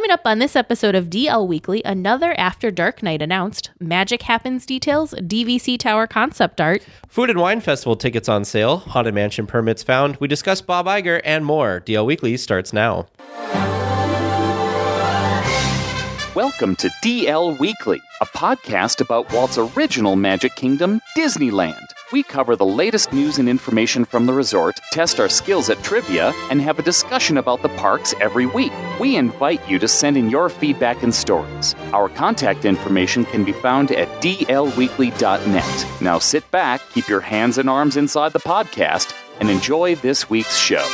Coming up on this episode of DL Weekly, another After Dark night announced, Magic Happens details, DVC Tower concept art, Food and Wine Festival tickets on sale, Haunted Mansion permits found, we discuss Bob Iger, and more. DL Weekly starts now. Welcome to DL Weekly, a podcast about Walt's original Magic Kingdom, Disneyland. We cover the latest news and information from the resort, test our skills at trivia, and have a discussion about the parks every week. We invite you to send in your feedback and stories. Our contact information can be found at dlweekly.net. Now sit back, keep your hands and arms inside the podcast, and enjoy this week's show.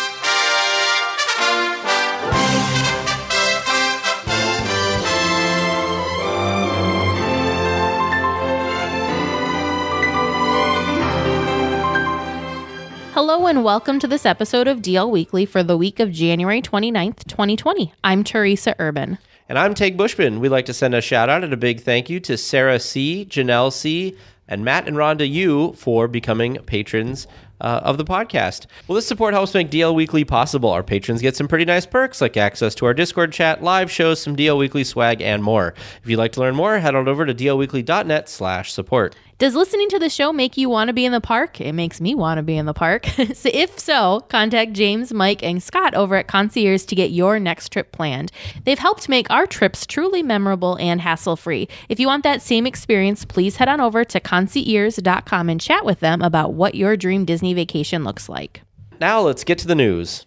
Hello and welcome to this episode of DL Weekly for the week of January 29th, 2020. I'm Teresa Urban. And I'm Teg Bushman. We'd like to send a shout out and a big thank you to Sarah C., Janelle C., and Matt and Rhonda U. for becoming patrons of the podcast. Well, this support helps make DL Weekly possible. Our patrons get some pretty nice perks like access to our Discord chat, live shows, some DL Weekly swag, and more. If you'd like to learn more, head on over to dlweekly.net/support. Does listening to the show make you want to be in the park? It makes me want to be in the park. So if so, contact James, Mike, and Scott over at ConciEARS to get your next trip planned. They've helped make our trips truly memorable and hassle-free. If you want that same experience, please head on over to ConciEARS.com and chat with them about what your dream Disney vacation looks like. Now let's get to the news.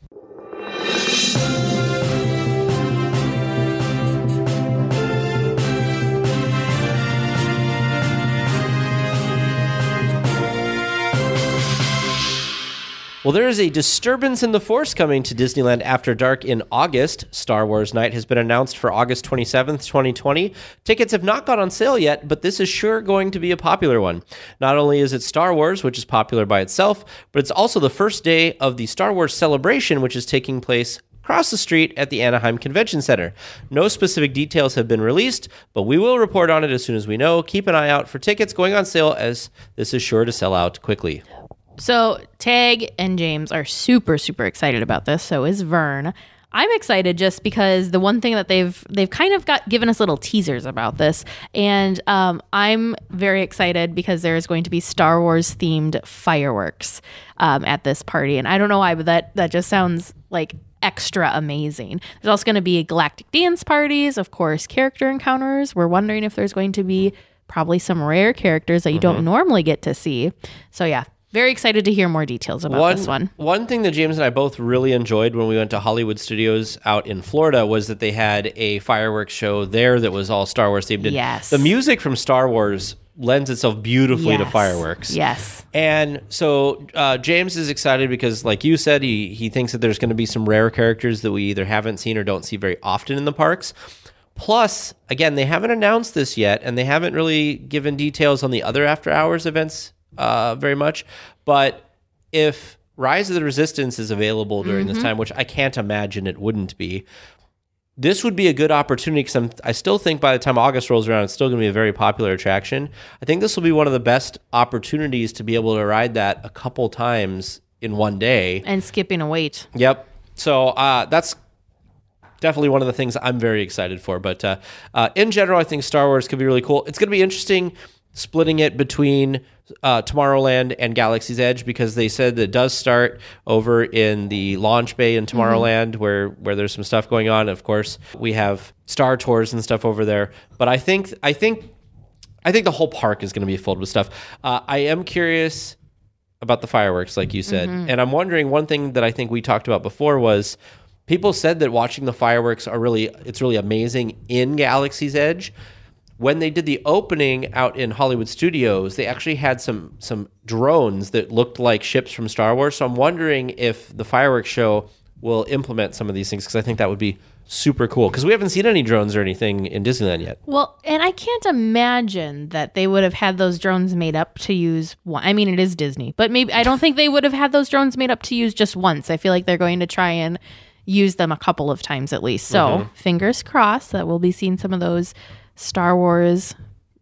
Well, there is a disturbance in the Force coming to Disneyland After Dark in August. Star Wars Night has been announced for August 27th, 2020. Tickets have not gone on sale yet, but this is sure going to be a popular one. Not only is it Star Wars, which is popular by itself, but it's also the first day of the Star Wars celebration, which is taking place across the street at the Anaheim Convention Center. No specific details have been released, but we will report on it as soon as we know. Keep an eye out for tickets going on sale, as this is sure to sell out quickly. So Tag and James are super, super excited about this. So is Vern. I'm excited just because the one thing that they've kind of given us little teasers about this. And I'm very excited because there's going to be Star Wars themed fireworks at this party. And I don't know why, but that just sounds like extra amazing. There's also going to be galactic dance parties, of course, character encounters. We're wondering if there's going to be probably some rare characters that you don't normally get to see. So yeah. Very excited to hear more details about this one. One thing that James and I both really enjoyed when we went to Hollywood Studios out in Florida was that they had a fireworks show there that was all Star Wars themed. Yes. The music from Star Wars lends itself beautifully to fireworks. Yes. And so James is excited because, like you said, he thinks that there's going to be some rare characters that we either haven't seen or don't see very often in the parks. Plus, again, they haven't announced this yet, and they haven't really given details on the other after hours events very much, but if Rise of the Resistance is available during this time, which I can't imagine it wouldn't be, this would be a good opportunity because I still think by the time August rolls around, it's still going to be a very popular attraction. I think this will be one of the best opportunities to be able to ride that a couple times in one day. And skipping a wait. Yep. So that's definitely one of the things I'm very excited for. But in general, I think Star Wars could be really cool. It's going to be interesting splitting it between Tomorrowland and Galaxy's Edge, because they said that it does start over in the launch bay in Tomorrowland where there's some stuff going on. Of course, we have Star Tours and stuff over there. But I think the whole park is going to be filled with stuff. I am curious about the fireworks, like you said. And I'm wondering, one thing that I think we talked about before was people said that watching the fireworks it's really amazing in Galaxy's Edge. When they did the opening out in Hollywood Studios, they actually had some drones that looked like ships from Star Wars. So I'm wondering if the fireworks show will implement some of these things, because I think that would be super cool, because we haven't seen any drones or anything in Disneyland yet. Well, and I can't imagine that they would have had those drones made up to use I mean, it is Disney, but maybe I don't think they would have had those drones made up to use just once. I feel like they're going to try and use them a couple of times at least. So fingers crossed that we'll be seeing some of those Star Wars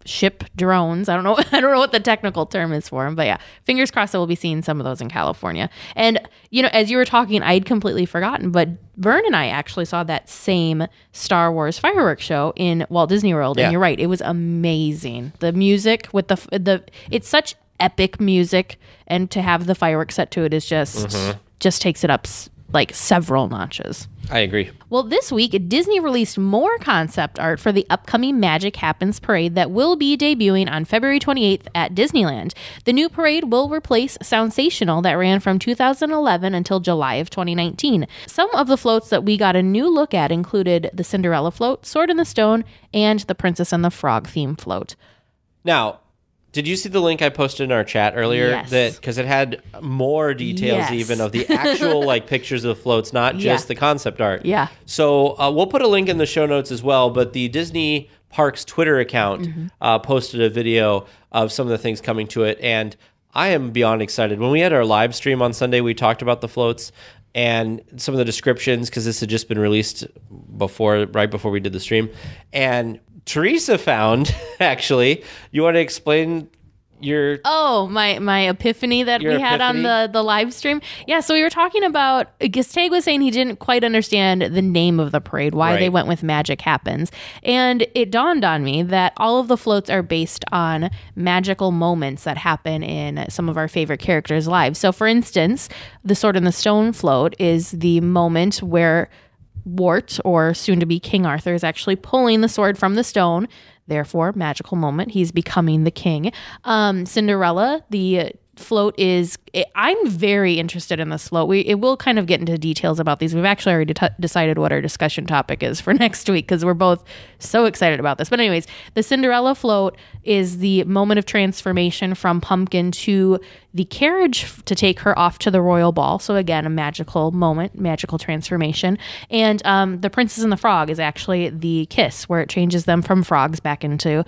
ship drones. I don't know. I don't know what the technical term is for them, but yeah, fingers crossed that we'll be seeing some of those in California. And, as you were talking, I'd completely forgotten, but Vern and I actually saw that same Star Wars fireworks show in Walt Disney World. Yeah. And you're right. It was amazing. The music with it's such epic music, and to have the fireworks set to it is just takes it up like several notches. I agree. Well, this week, Disney released more concept art for the upcoming Magic Happens parade that will be debuting on February 28th at Disneyland. The new parade will replace Soundsational that ran from 2011 until July of 2019. Some of the floats that we got a new look at included the Cinderella float, Sword in the Stone, and the Princess and the Frog theme float. Now, did you see the link I posted in our chat earlier? Yes. Because it had more details even of the actual pictures of the floats, not just the concept art. Yeah. So we'll put a link in the show notes as well. But the Disney Parks Twitter account posted a video of some of the things coming to it, and I am beyond excited. When we had our live stream on Sunday, we talked about the floats and some of the descriptions, because this had just been released right before we did the stream. And Teresa found, actually, you want to explain your... Oh, my epiphany that we had on the live stream? Yeah, so we were talking about... Gustave was saying he didn't quite understand the name of the parade, why they went with Magic Happens. And it dawned on me that all of the floats are based on magical moments that happen in some of our favorite characters' lives. So, for instance, the Sword in the Stone float is the moment where Wart, or soon-to-be King Arthur, is actually pulling the sword from the stone. Therefore, magical moment. He's becoming the king. Cinderella, the float is... I'm very interested in this float. It will kind of get into details about these. We've actually already decided what our discussion topic is for next week, because we're both so excited about this. But anyways, the Cinderella float is the moment of transformation from Pumpkin to the carriage to take her off to the royal ball. So again, a magical moment, magical transformation. And the Princess and the Frog is actually the kiss, where it changes them from frogs back into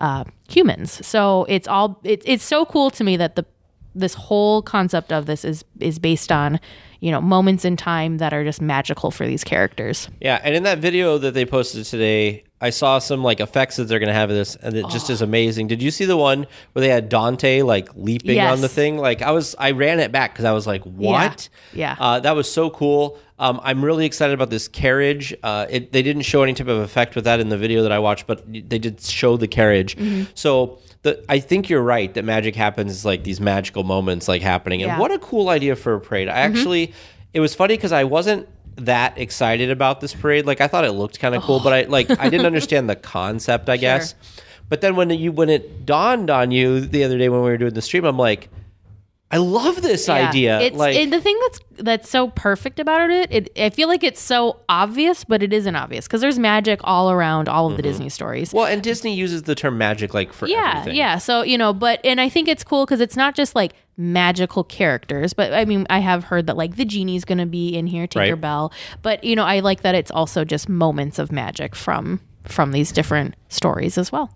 humans. So it's so cool to me that this whole concept of this is based on, moments in time that are just magical for these characters. Yeah, and in that video that they posted today, I saw some effects that they're going to have in this, and it just is amazing. Did you see the one where they had Dante leaping on the thing? I ran it back because I was like, what? Yeah. That was so cool. I'm really excited about this carriage. They didn't show any type of effect with that in the video that I watched, but they did show the carriage. Mm-hmm. So I think you're right that Magic Happens is these magical moments happening. And what a cool idea for a parade. I actually, it was funny because I wasn't that excited about this parade. I thought it looked kind of cool, but I didn't understand the concept, I guess. But then when it dawned on you the other day when we were doing the stream, I'm like, I love this idea. The thing that's so perfect about it, I feel like it's so obvious, but it isn't obvious, because there's magic all around all of the Disney stories. Well, and Disney uses the term magic for everything. Yeah. So, and I think it's cool because it's not just magical characters, but I mean, I have heard that the genie's going to be in here, Tinkerbell, but I like that it's also just moments of magic from these different stories as well.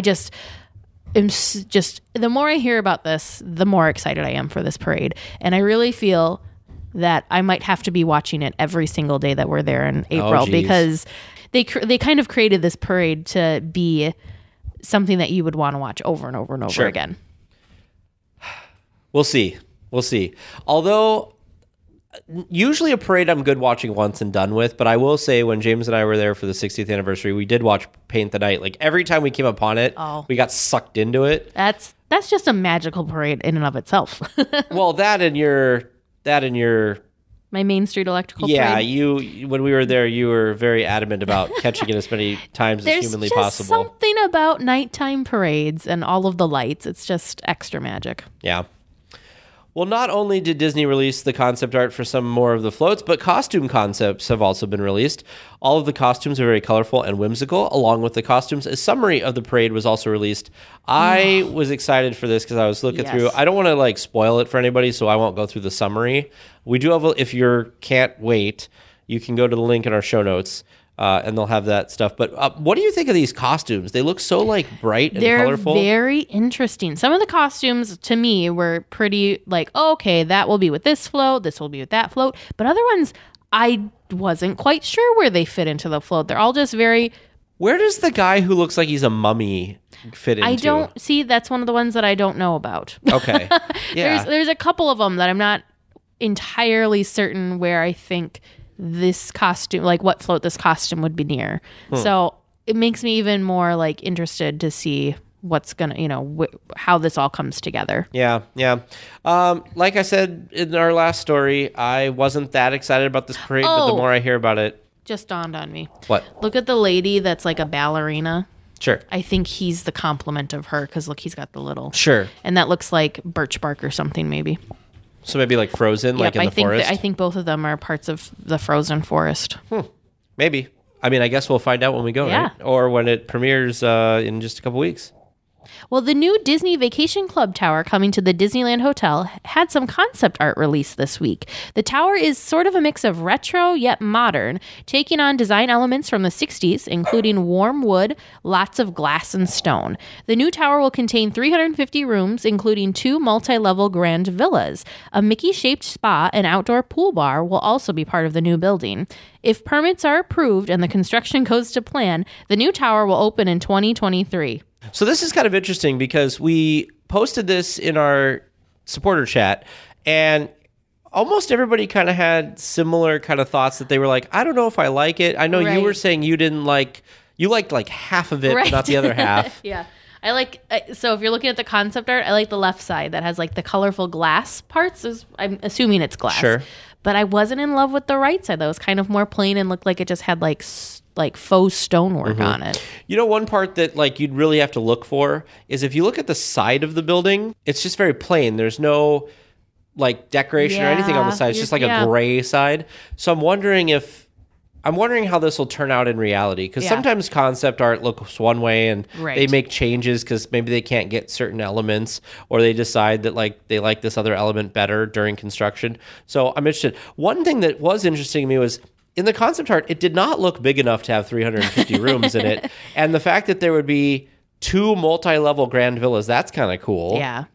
The more I hear about this, the more excited I am for this parade. And I really feel that I might have to be watching it every single day that we're there in April, because they kind of created this parade to be something that you would want to watch over and over and over again. We'll see. Although usually a parade I'm good watching once and done with, but I will say when James and I were there for the 60th anniversary, we did watch Paint the Night. Every time we came upon it, we got sucked into it. That's just a magical parade in and of itself. Well, that and your my Main Street Electrical parade. Yeah, when we were there, you were very adamant about catching it as many times as humanly possible. There's something about nighttime parades and all of the lights. It's just extra magic. Yeah. Well, not only did Disney release the concept art for some more of the floats, but costume concepts have also been released. All of the costumes are very colorful and whimsical. Along with the costumes, a summary of the parade was also released. I was excited for this because I was looking through. I don't want to spoil it for anybody, so I won't go through the summary. We do have, if you can't wait, you can go to the link in our show notes. And they'll have that stuff. But what do you think of these costumes? They look so bright and colorful. They're very interesting. Some of the costumes to me were pretty okay, that will be with this float, this will be with that float. But other ones, I wasn't quite sure where they fit into the float. They're all just very Where does the guy who looks like he's a mummy fit into? I don't see. That's one of the ones that I don't know about. Okay. Yeah. There's a couple of them that I'm not entirely certain where I think this costume, like what float this costume would be near. So it makes me even more like interested to see what's gonna, how this all comes together. Yeah. Like I said in our last story, I wasn't that excited about this parade, but the more I hear about it, just dawned on me. What? Look at the lady that's like a ballerina. Sure. I think he's the complement of her because look, he's got the little. Sure. And that looks like birch bark or something, maybe. So maybe like frozen, like in the forest? I think both of them are parts of the frozen forest. Maybe. I mean, I guess we'll find out when we go, right? Or when it premieres in just a couple weeks. Well, the new Disney Vacation Club tower coming to the Disneyland Hotel had some concept art released this week. The tower is sort of a mix of retro yet modern, taking on design elements from the 60s, including warm wood, lots of glass and stone. The new tower will contain 350 rooms, including 2 multi-level grand villas. A Mickey-shaped spa and outdoor pool bar will also be part of the new building. If permits are approved and the construction goes to plan, the new tower will open in 2023. So this is kind of interesting because we posted this in our supporter chat, and almost everybody kind of had similar kind of thoughts that they were like, I don't know if I like it. I know you were saying you liked like half of it, but not the other half. Yeah. I like, so if you're looking at the concept art, I like the left side that has like the colorful glass parts. I'm assuming it's glass. Sure. But I wasn't in love with the right side. That was kind of more plain and looked like it just had like faux stonework on it. You know, one part that like you'd really have to look for is if you look at the side of the building, it's just very plain. There's no like decoration or anything on the side. It's just like a gray side. So I'm wondering how this will turn out in reality, because sometimes concept art looks one way and they make changes because maybe they can't get certain elements, or they decide that like they like this other element better during construction. So I'm interested. One thing that was interesting to me was in the concept art, it did not look big enough to have 350 rooms in it. And the fact that there would be 2 multi-level grand villas, that's kind of cool. Yeah.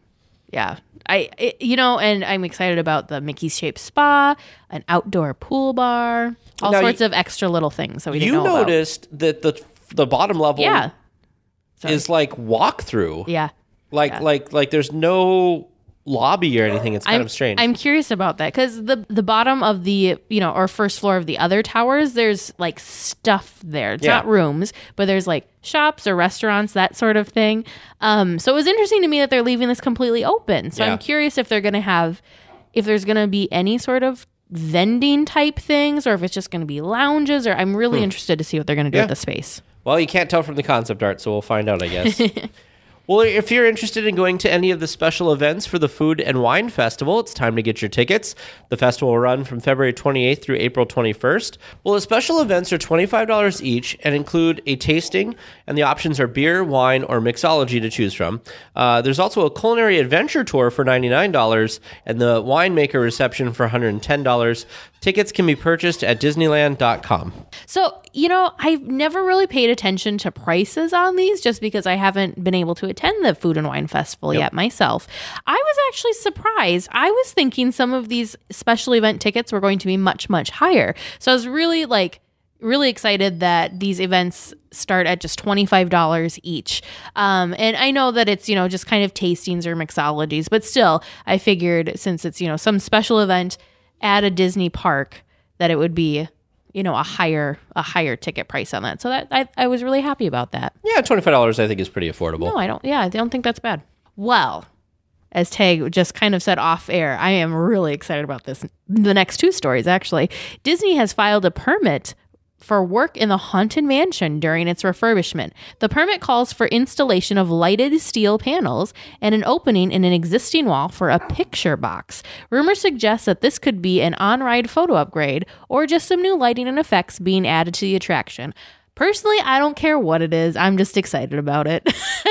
And I'm excited about the Mickey-shaped spa, an outdoor pool bar, all sorts of extra little things that we didn't know about. You noticed that the bottom level is like walk-through. Yeah. Like there's no lobby or anything. It's kind of strange. I'm curious about that because the bottom of the or first floor of the other towers, there's like stuff there. It's not rooms, but there's like shops or restaurants, that sort of thing. So it was interesting to me that they're leaving this completely open. So I'm curious if there's going to be any sort of vending type things, or if it's just going to be lounges. Or I'm really interested to see what they're going to do with the space. Well, you can't tell from the concept art, so we'll find out, I guess. Well, if you're interested in going to any of the special events for the Food and Wine Festival, it's time to get your tickets. The festival will run from February 28th through April 21st. Well, the special events are $25 each and include a tasting, and the options are beer, wine, or mixology to choose from. There's also a culinary adventure tour for $99 and the winemaker reception for $110. Tickets can be purchased at Disneyland.com. So, I've never really paid attention to prices on these just because I haven't been able to attend the Food and Wine Festival yet myself. I was actually surprised. I was thinking some of these special event tickets were going to be much, much higher. So I was really excited that these events start at just $25 each. And I know that it's, just kind of tastings or mixologies, but still, I figured since it's, some special event at a Disney park that it would be, a higher ticket price on that. So that I was really happy about that. Yeah, $25 I think is pretty affordable. No, I don't think that's bad. Well, as Tag just kind of said off air, I am really excited about this. The next 2 stories, actually. Disney has filed a permit for work in the Haunted Mansion during its refurbishment. The permit calls for installation of lighted steel panels and an opening in an existing wall for a picture box. Rumors suggest that this could be an on-ride photo upgrade or just some new lighting and effects being added to the attraction. Personally, I don't care what it is. I'm just excited about it.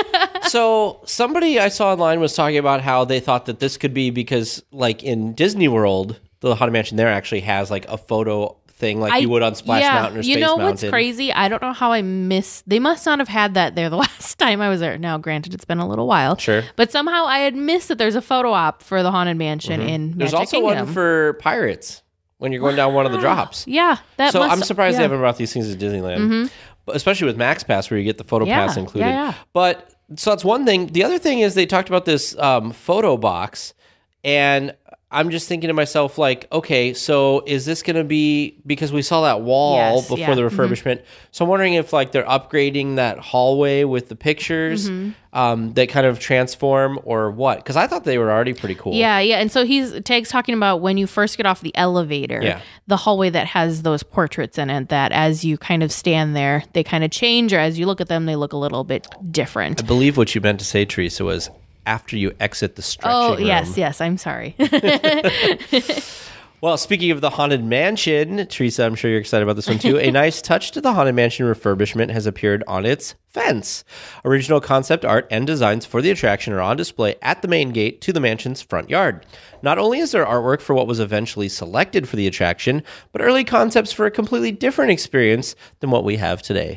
So somebody I saw online was talking about how they thought that this could be because like in Disney World, the Haunted Mansion there actually has like a photo thing like you would on Splash Mountain or Space Mountain. What's crazy? I don't know how they must not have had that there the last time I was there. Now, granted, it's been a little while. Sure. But somehow I had missed that there's a photo op for the Haunted Mansion in Magic Kingdom. There's also one for Pirates. when you're going down one of the drops. Yeah. I'm surprised they haven't brought these things to Disneyland, but especially with Max Pass where you get the photo pass included. Yeah. But so that's one thing. The other thing is they talked about this photo box, and I'm just thinking to myself, like, okay, so is this going to be, because we saw that wall before the refurbishment, so I'm wondering if, like, they're upgrading that hallway with the pictures that kind of transform or what? Because I thought they were already pretty cool. Yeah. And so Tag's talking about when you first get off the elevator, the hallway that has those portraits in it, that as you kind of stand there, they kind of change, or as you look at them, they look a little bit different. I believe what you meant to say, Teresa, was after you exit the stretching room. Yes, I'm sorry. Well, speaking of the Haunted Mansion, Teresa, I'm sure you're excited about this one too. A nice touch to the Haunted Mansion refurbishment has appeared on its fence. Original concept art and designs for the attraction are on display at the main gate to the mansion's front yard. Not only is there artwork for what was eventually selected for the attraction, but early concepts for a completely different experience than what we have today.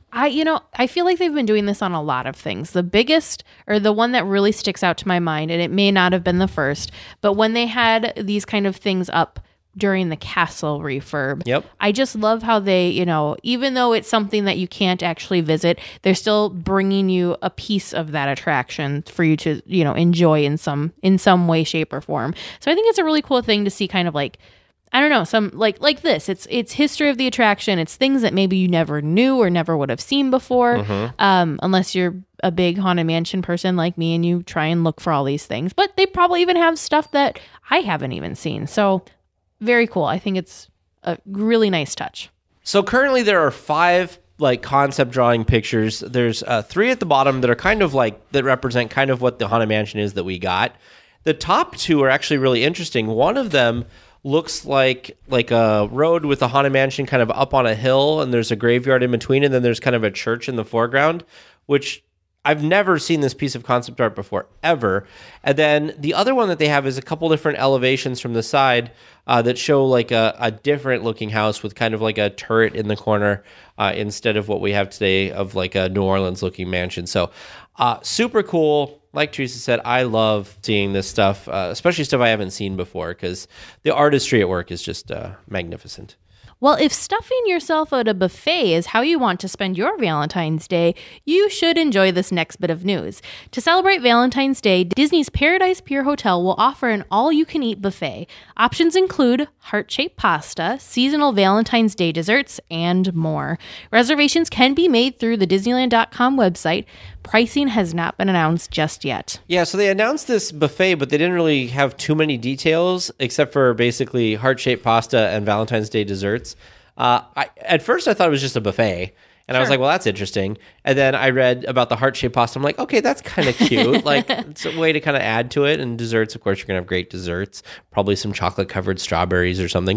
I feel like they've been doing this on a lot of things. The biggest, or the one that really sticks out to my mind, and it may not have been the first, but when they had these kind of things up during the castle refurb. I just love how they, even though it's something that you can't actually visit, they're still bringing you a piece of that attraction for you to, enjoy in some way, shape, or form. So I think it's a really cool thing to see, kind of like, I don't know, some like this. It's history of the attraction. It's things that maybe you never knew or never would have seen before, unless you're a big Haunted Mansion person like me and you try and look for all these things. But they probably even have stuff that I haven't even seen. So very cool. I think it's a really nice touch. So currently there are 5 concept drawing pictures. There's 3 at the bottom that are kind of that represent kind of what the Haunted Mansion is that we got. The top 2 are actually really interesting. One of them looks like a road with a Haunted Mansion kind of up on a hill, and there's a graveyard in between, and then there's kind of a church in the foreground, which I've never seen this piece of concept art before, ever. And then the other one that they have is a couple different elevations from the side that show a different looking house with kind of like a turret in the corner instead of what we have today of a New Orleans looking mansion. So super cool. Like Teresa said, I love seeing this stuff, especially stuff I haven't seen before, because the artistry at work is just magnificent. Well, if stuffing yourself at a buffet is how you want to spend your Valentine's Day, you should enjoy this next bit of news. To celebrate Valentine's Day, Disney's Paradise Pier Hotel will offer an all-you-can-eat buffet. Options include heart-shaped pasta, seasonal Valentine's Day desserts, and more. Reservations can be made through the Disneyland.com website. Pricing has not been announced just yet. Yeah, so they announced this buffet, but they didn't really have too many details, except for basically heart-shaped pasta and Valentine's Day desserts. At first, I thought it was just a buffet, and I was like, well, that's interesting. And then I read about the heart-shaped pasta. I'm like, okay, that's kind of cute. It's a way to kind of add to it. And desserts, of course, you're going to have great desserts, probably some chocolate-covered strawberries or something.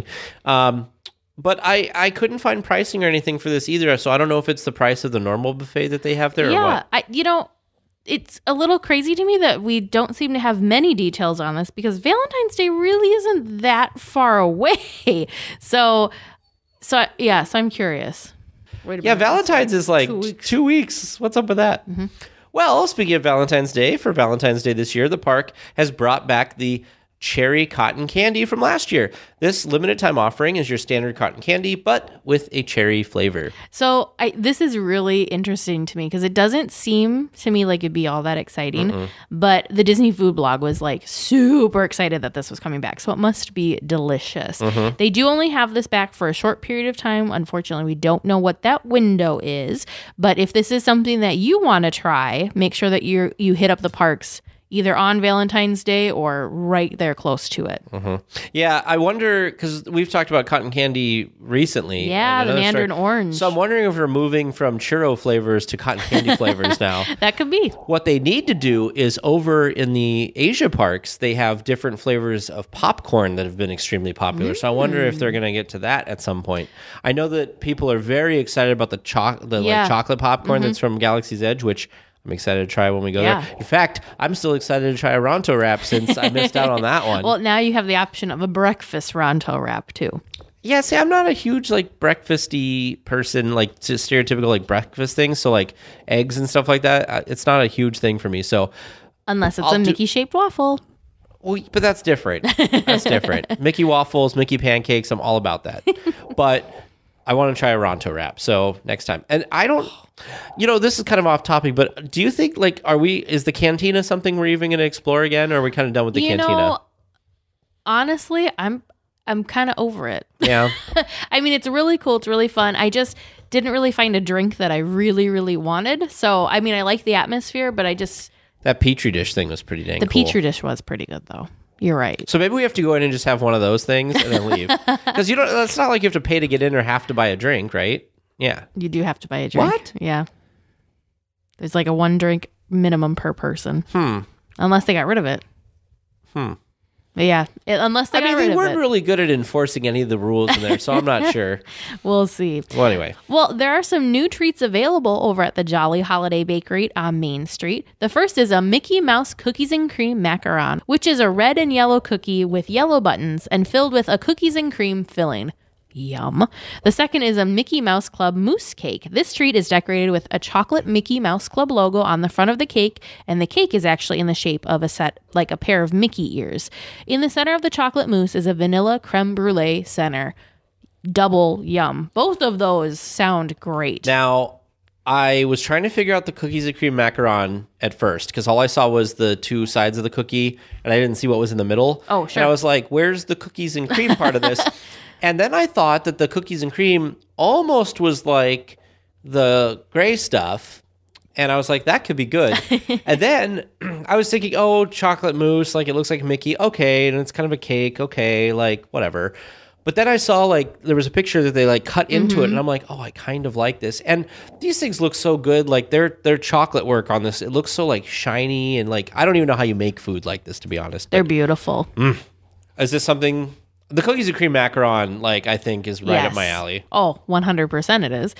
But I couldn't find pricing or anything for this either, so I don't know if it's the price of the normal buffet that they have there or what. It's a little crazy to me that we don't seem to have many details on this, because Valentine's Day really isn't that far away. So I'm curious. Valentine's is 2 weeks. What's up with that? Mm-hmm. Well, speaking of Valentine's Day, for Valentine's Day this year, the park has brought back the cherry cotton candy from last year. This limited time offering is your standard cotton candy, but with a cherry flavor. So this is really interesting to me, because it doesn't seem to me like it'd be all that exciting, but the Disney Food Blog was super excited that this was coming back. So it must be delicious. They do only have this back for a short period of time. Unfortunately, we don't know what that window is, but if this is something that you want to try, make sure that you hit up the parks either on Valentine's Day or right there close to it. Yeah, I wonder, because we've talked about cotton candy recently. Yeah, the mandarin orange. So I'm wondering if we're moving from churro flavors to cotton candy flavors now. That could be. What they need to do is, over in the Asia parks, they have different flavors of popcorn that have been extremely popular. So I wonder if they're going to get to that at some point. I know that people are very excited about the chocolate popcorn that's from Galaxy's Edge, which I'm excited to try when we go there. In fact, I'm still excited to try a Ronto wrap since I missed out on that one. Well, now you have the option of a breakfast Ronto wrap too. Yeah, see, I'm not a huge breakfasty person, just stereotypical breakfast things. So eggs and stuff like that, it's not a huge thing for me. So unless it's a Mickey shaped waffle. Well, but that's different. That's different. Mickey waffles, Mickey pancakes. I'm all about that. But I want to try a Ronto wrap. So next time. And I don't, this is kind of off topic, but do you think is the cantina something we're even going to explore again? Or are we kind of done with the cantina? Honestly, I'm kind of over it. Yeah. I mean, it's really cool. It's really fun. I just didn't really find a drink that I really, really wanted. So, I mean, I like the atmosphere, but that Petri dish thing was pretty dang cool. The Petri dish was pretty good, though. You're right. So maybe we have to go in and just have one of those things and then leave. Because it's not like you have to pay to get in or have to buy a drink, right? Yeah. You do have to buy a drink. What? Yeah. There's like a 1 drink minimum per person. Unless they got rid of it. But yeah, unless they got rid of it. They weren't really good at enforcing any of the rules in there, so I'm not sure. We'll see. Well, anyway. Well, there are some new treats available over at the Jolly Holiday Bakery on Main Street. The first is a Mickey Mouse Cookies and Cream Macaron, which is a red and yellow cookie with yellow buttons and filled with a cookies and cream filling. Yum. The second is a Mickey Mouse Club mousse cake. This treat is decorated with a chocolate Mickey Mouse Club logo on the front of the cake, and the cake is actually in the shape of a pair of Mickey ears. In the center of the chocolate mousse is a vanilla creme brulee center. Double yum. Both of those sound great. Now, I was trying to figure out the cookies and cream macaron at first because all I saw was the two sides of the cookie, and I didn't see what was in the middle. Oh, sure. And I was like, where's the cookies and cream part of this? And then I thought that the cookies and cream almost was like the gray stuff. And I was like, that could be good. And then I was thinking, chocolate mousse, like it looks like Mickey. Okay. And it's kind of a cake. Okay. Like whatever. But then I saw there was a picture that they cut into it. And I'm like, I kind of like this. And these things look so good. Like their chocolate work on this, it looks so shiny. And I don't even know how you make food like this, to be honest. They're beautiful. Is this something... The cookies and cream macaron, I think, is right up my alley. Oh, 100% it is.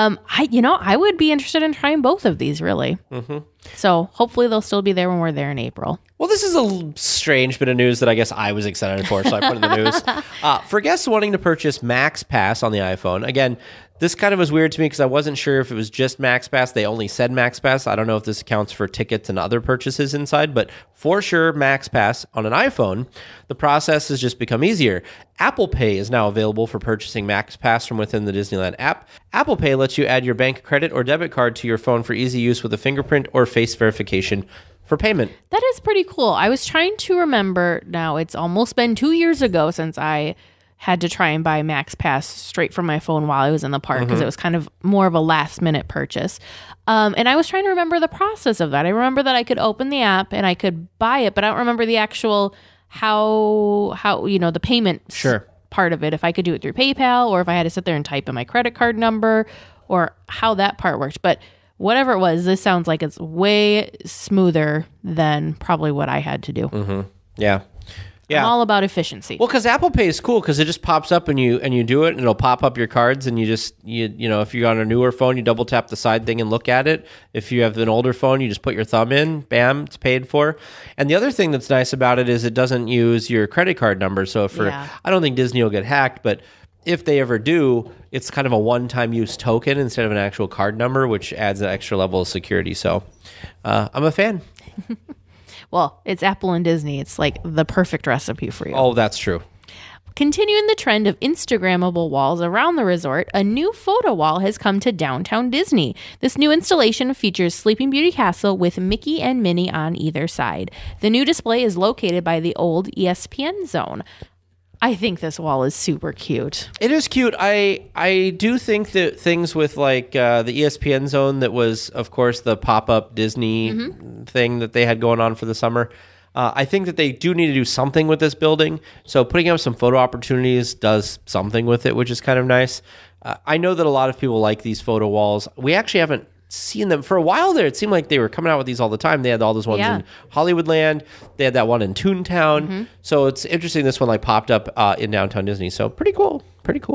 I would be interested in trying both of these, really. So hopefully they'll still be there when we're there in April. Well, this is a strange bit of news that I guess I was excited for, so I put it in the news. For guests wanting to purchase Max Pass on the iPhone, again, this kind of was weird to me because I wasn't sure if it was just Max Pass. They only said Max Pass. I don't know if this accounts for tickets and other purchases inside, but for sure, Max Pass on an iPhone. The process has just become easier. Apple Pay is now available for purchasing Max Pass from within the Disneyland app. Apple Pay lets you add your bank credit or debit card to your phone for easy use with a fingerprint or face verification for payment. That is pretty cool. I was trying to remember now. It's almost been 2 years ago since I had to try and buy Max Pass straight from my phone while I was in the park because it was kind of more of a last minute purchase. And I was trying to remember the process of that. I remember that I could open the app and I could buy it, but I don't remember the actual how the payment part of it. If I could do it through PayPal or if I had to sit there and type in my credit card number or how that part worked. But whatever it was, this sounds like it's way smoother than probably what I had to do. Yeah. I'm all about efficiency. Well, because Apple Pay is cool because it just pops up and you do it and it'll pop up your cards and you if you're on a newer phone, you double tap the side thing and look at it. If you have an older phone, you just put your thumb in, bam, it's paid for. And the other thing that's nice about it is it doesn't use your credit card number. So I don't think Disney will get hacked, but if they ever do, it's kind of a one-time use token instead of an actual card number, which adds an extra level of security. So I'm a fan. Well, it's Apple and Disney. It's like the perfect recipe for you. Oh, that's true. Continuing the trend of Instagrammable walls around the resort, a new photo wall has come to downtown Disney. This new installation features Sleeping Beauty Castle with Mickey and Minnie on either side. The new display is located by the old ESPN zone. I think this wall is super cute. It is cute. I do think that things with the ESPN zone that was, of course, the pop-up Disney thing that they had going on for the summer, I think that they do need to do something with this building. So putting up some photo opportunities does something with it, which is kind of nice. I know that a lot of people like these photo walls. We actually haven't seen them for a while there. It seemed like they were coming out with these all the time. They had all those ones in Hollywoodland. They had that one in Toontown. So it's interesting this one popped up in downtown Disney. So pretty cool.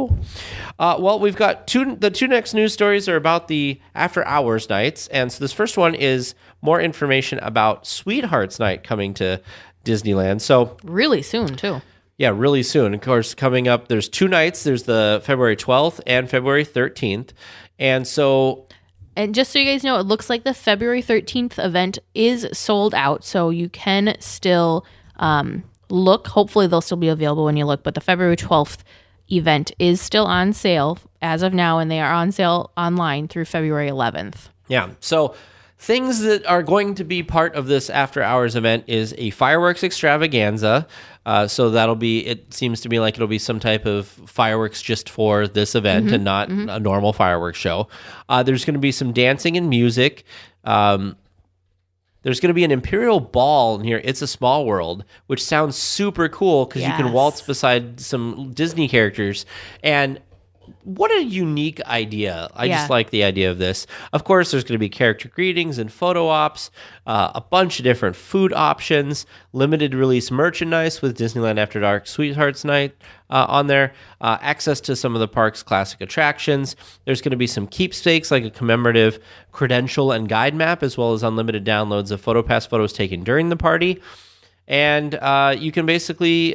Well, we've got the two next news stories are about the after hours nights. And so this first one is more information about Sweethearts Night coming to Disneyland. So really soon too. Yeah, really soon. Of course, coming up, there's 2 nights. There's the February 12th and February 13th. And so... And just so you guys know, it looks like the February 13th event is sold out, so you can still look. Hopefully they'll still be available when you look, but the February 12th event is still on sale as of now, and they are on sale online through February 11th. Yeah. So things that are going to be part of this after hours event is a fireworks extravaganza. So that'll be, it seems to me like it'll be some type of fireworks just for this event and not a normal fireworks show. There's going to be some dancing and music. There's going to be an Imperial Ball near It's a Small World, which sounds super cool because you can waltz beside some Disney characters. And what a unique idea. I just like the idea of this. Of course, there's going to be character greetings and photo ops, a bunch of different food options, limited release merchandise with Disneyland After Dark Sweethearts Night on there, access to some of the park's classic attractions. There's going to be some keepsakes like a commemorative credential and guide map, as well as unlimited downloads of PhotoPass photos taken during the party. And you can basically,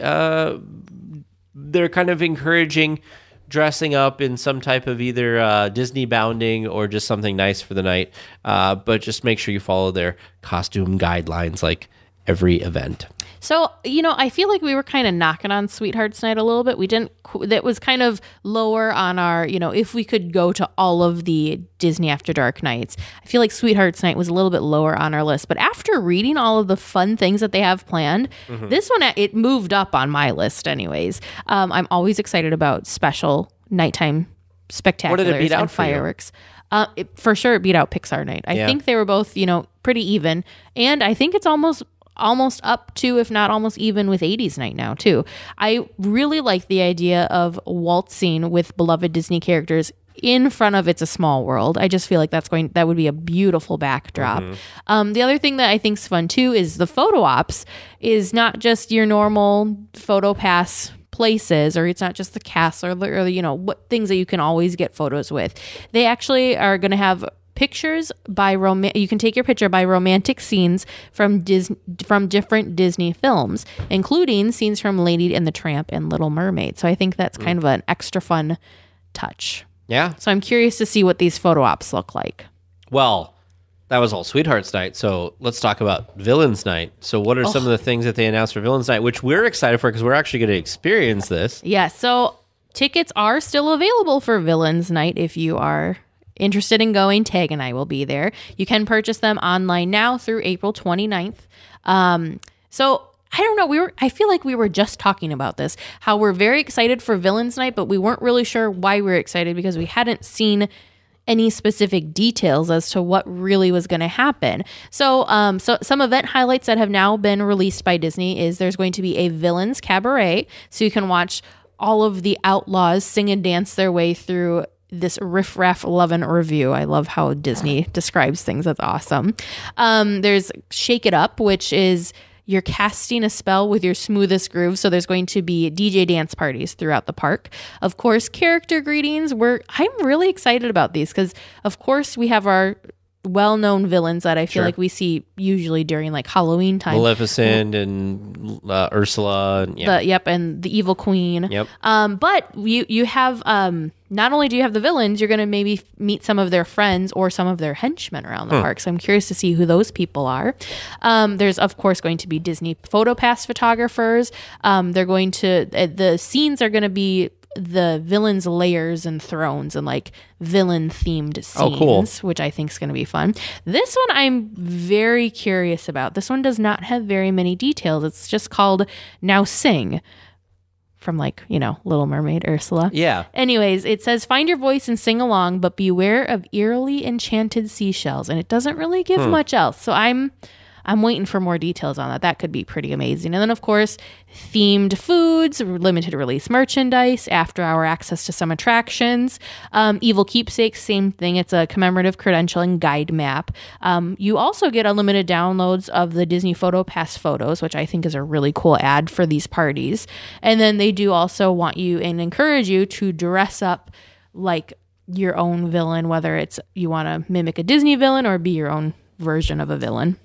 they're kind of encouraging dressing up in some type of either Disney bounding or just something nice for the night. But just make sure you follow their costume guidelines like every event. So, I feel like we were kind of knocking on Sweethearts Night a little bit. We didn't, that was kind of lower on our, if we could go to all of the Disney After Dark nights. I feel like Sweethearts Night was a little bit lower on our list. But after reading all of the fun things that they have planned, this one, it moved up on my list anyways. I'm always excited about special nighttime spectaculars What did it beat out and fireworks. For sure, it beat out Pixar Night. I think they were both, pretty even. And I think it's almost up to, if not almost even with 80s Night now too. I really like the idea of waltzing with beloved Disney characters in front of It's a Small World. I just feel like that would be a beautiful backdrop. The other thing that I think is fun too is the photo ops is not just your normal PhotoPass places, or it's not just the castle or what things that you can always get photos with. They actually are going to have pictures by you can take your picture by romantic scenes from different Disney films, including scenes from Lady and the Tramp and Little Mermaid. So I think that's kind of an extra fun touch. Yeah. So I'm curious to see what these photo ops look like. Well, that was all Sweethearts Night. So let's talk about Villains Night. So what are some of the things that they announced for Villains Night, which we're excited for because we're actually going to experience this? Yeah. So tickets are still available for Villains Night if you are interested in going. Tag and I will be there. You can purchase them online now through April 29th. So I don't know. I feel like we were just talking about this, how we're very excited for Villains Night, but we weren't really sure why we were excited because we hadn't seen any specific details as to what really was going to happen. So some event highlights that have now been released by Disney is there's going to be a Villains Cabaret. So you can watch all of the outlaws sing and dance their way through this Riff Raff Lovin' Review. I love how Disney describes things. That's awesome. There's Shake It Up, which is you're casting a spell with your smoothest groove. So there's going to be DJ dance parties throughout the park. Of course, character greetings. I'm really excited about these because, of course, we have our well-known villains that I feel like we see usually during like Halloween time. Maleficent and Ursula. And, and the Evil Queen. Yep. But you have not only do you have the villains, you're going to maybe meet some of their friends or some of their henchmen around the park. So I'm curious to see who those people are. There's of course going to be Disney PhotoPass photographers. They're going to the scenes are going to be the villains' lairs and thrones and like villain themed scenes, which I think is going to be fun. This one I'm very curious about. This one does not have very many details. It's just called Now Sing from Little Mermaid, Ursula. Yeah. Anyways, it says find your voice and sing along, but beware of eerily enchanted seashells. And it doesn't really give much else. So I'm waiting for more details on that. That could be pretty amazing. And then, of course, themed foods, limited release merchandise, after-hour access to some attractions. Evil Keepsakes, same thing. It's a commemorative credential and guide map. You also get unlimited downloads of the Disney PhotoPass photos, which I think is a really cool ad for these parties. And then they do also want you and encourage you to dress up like your own villain, whether it's you want to mimic a Disney villain or be your own version of a villain.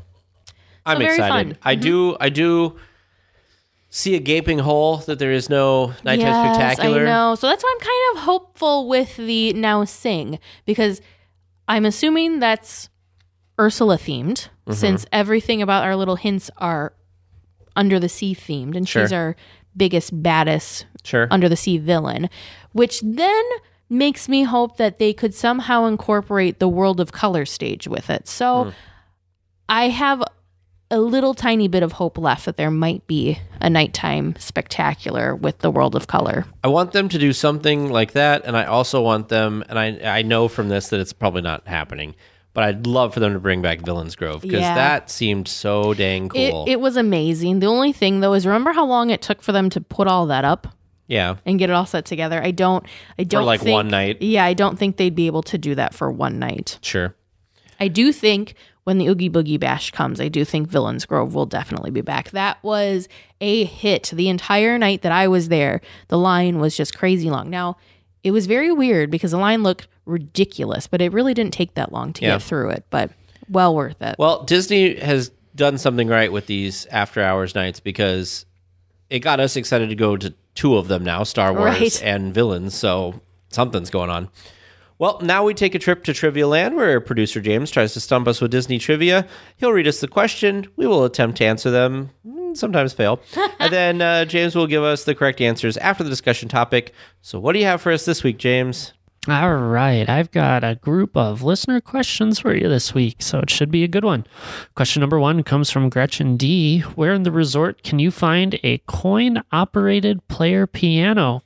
I'm excited. I do see a gaping hole that there is no nighttime spectacular. I know. So that's why I'm kind of hopeful with the Now Sing, because I'm assuming that's Ursula themed, since everything about our little hints are under the sea themed, and Sure. she's our biggest, baddest Sure. under the sea villain, which then makes me hope that they could somehow incorporate the World of Color stage with it. So I have a little tiny bit of hope left that there might be a nighttime spectacular with the World of Color. I want them to do something like that, and I also want them, and I know from this that it's probably not happening, but I'd love for them to bring back Villains Grove, because that seemed so dang cool. It was amazing. The only thing, though, is remember how long it took for them to put all that up? Yeah. And get it all set together? I don't For like think, one night. Yeah, I don't think they'd be able to do that for one night. Sure. I do think when the Oogie Boogie Bash comes, I do think Villains Grove will definitely be back. That was a hit. The entire night that I was there, the line was just crazy long. Now, it was very weird because the line looked ridiculous, but it really didn't take that long to get through it, but well worth it. Well, Disney has done something right with these after hours nights, because it got us excited to go to two of them now, Star Wars and Villains, so something's going on. Well, now we take a trip to Trivia Land, where producer James tries to stump us with Disney trivia. He'll read us the question. We will attempt to answer them, sometimes fail. And then James will give us the correct answers after the discussion topic. So what do you have for us this week, James? All right, I've got a group of listener questions for you this week, so it should be a good one. Question number 1 comes from Gretchen D. Where in the resort can you find a coin-operated player piano?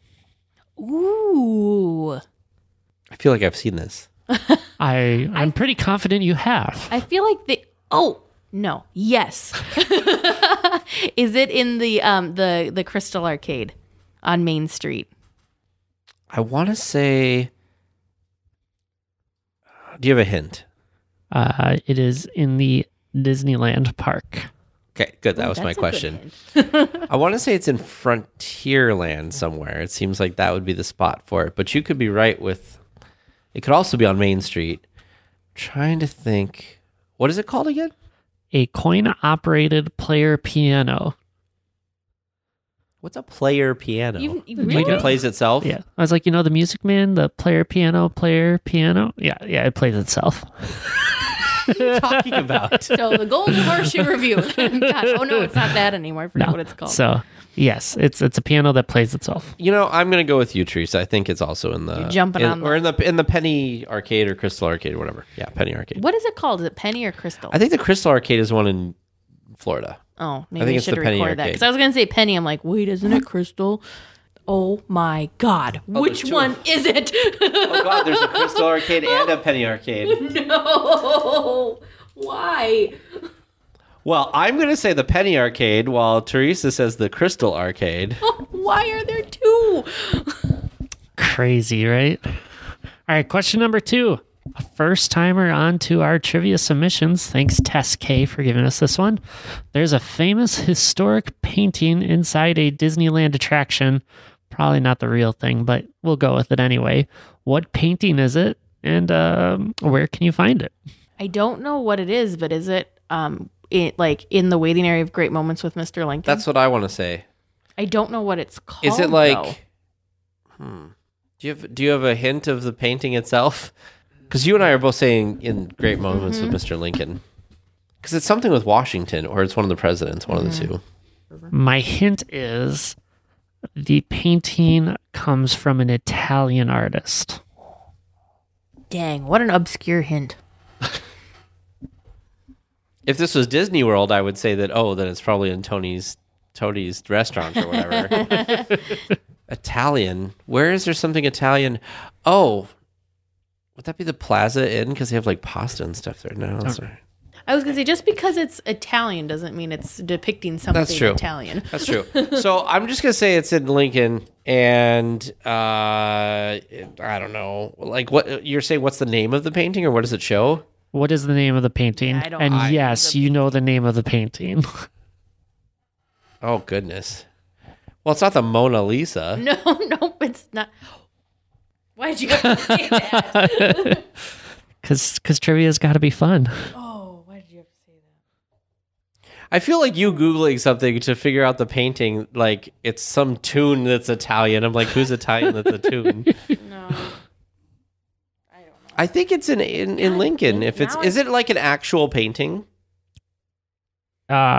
Ooh. I feel like I've seen this. I'm pretty confident you have. I feel like yes. Is it in the Crystal Arcade on Main Street? I want to say... Do you have a hint? It is in the Disneyland park. Okay, good. That was my question. I want to say it's in Frontierland somewhere. It seems like that would be the spot for it. But you could be right with... It could also be on Main Street. Trying to think... What is it called again? A coin-operated player piano. What's a player piano? You Like it plays itself? Yeah. I was like, the Music Man, the player piano. Yeah, it plays itself. What are you talking about? So the Golden Horseshoe Review. God, oh no, it's not that anymore. I forget what it's called. So, yes, it's a piano that plays itself. I'm going to go with you, Teresa. I think it's also in the... You're jumping on or in the Penny Arcade or Crystal Arcade or whatever. Yeah, Penny Arcade. What is it called? Is it Penny or Crystal? I think the Crystal Arcade is one in Florida. Oh, I think maybe I it's should the Penny record that. Arcade. Because I was going to say Penny. I'm like, wait, isn't it Crystal? Oh my God. Which there's two. one is it? Oh God, there's a Crystal Arcade and a Penny Arcade. No. Why? Well, I'm going to say the Penny Arcade, while Teresa says the Crystal Arcade. Why are there two? Crazy, right? All right, question number 2. A first timer onto our trivia submissions. Thanks, Tess K, for giving us this one. There's a famous historic painting inside a Disneyland attraction. Probably not the real thing, but we'll go with it anyway. What painting is it, and where can you find it? I don't know what it is, but is it in the waiting area of Great Moments with Mr. Lincoln? That's what I want to say. I don't know what it's called. Is it like... though. Do you have a hint of the painting itself? Because you and I are both saying in Great Moments with Mr. Lincoln. Because it's something with Washington, or it's one of the presidents, one of the two. My hint is the painting comes from an Italian artist. Dang, what an obscure hint. If this was Disney World, I would say that, then it's probably in Tony's restaurant or whatever. Italian. Where is there something Italian? Oh, would that be the Plaza Inn? Because they have like pasta and stuff there. No, that's right. I was going to say, just because it's Italian doesn't mean it's depicting something That's true. Italian. That's true. So I'm just going to say it's in Lincoln, and I don't know. Like, what you're saying, what's the name of the painting, or what does it show? What is the name of the painting? Yeah, and yes, you know the name of the painting. Oh, goodness. Well, it's not the Mona Lisa. No, it's not. Why did you have to say that? Because trivia's got to be fun. Oh, why did you have to say that? I feel like you Googling something to figure out the painting, like it's some tune that's Italian. I'm like, who's Italian that's a tune? No. I don't know. I think it's in Lincoln. If it's, is it like an actual painting?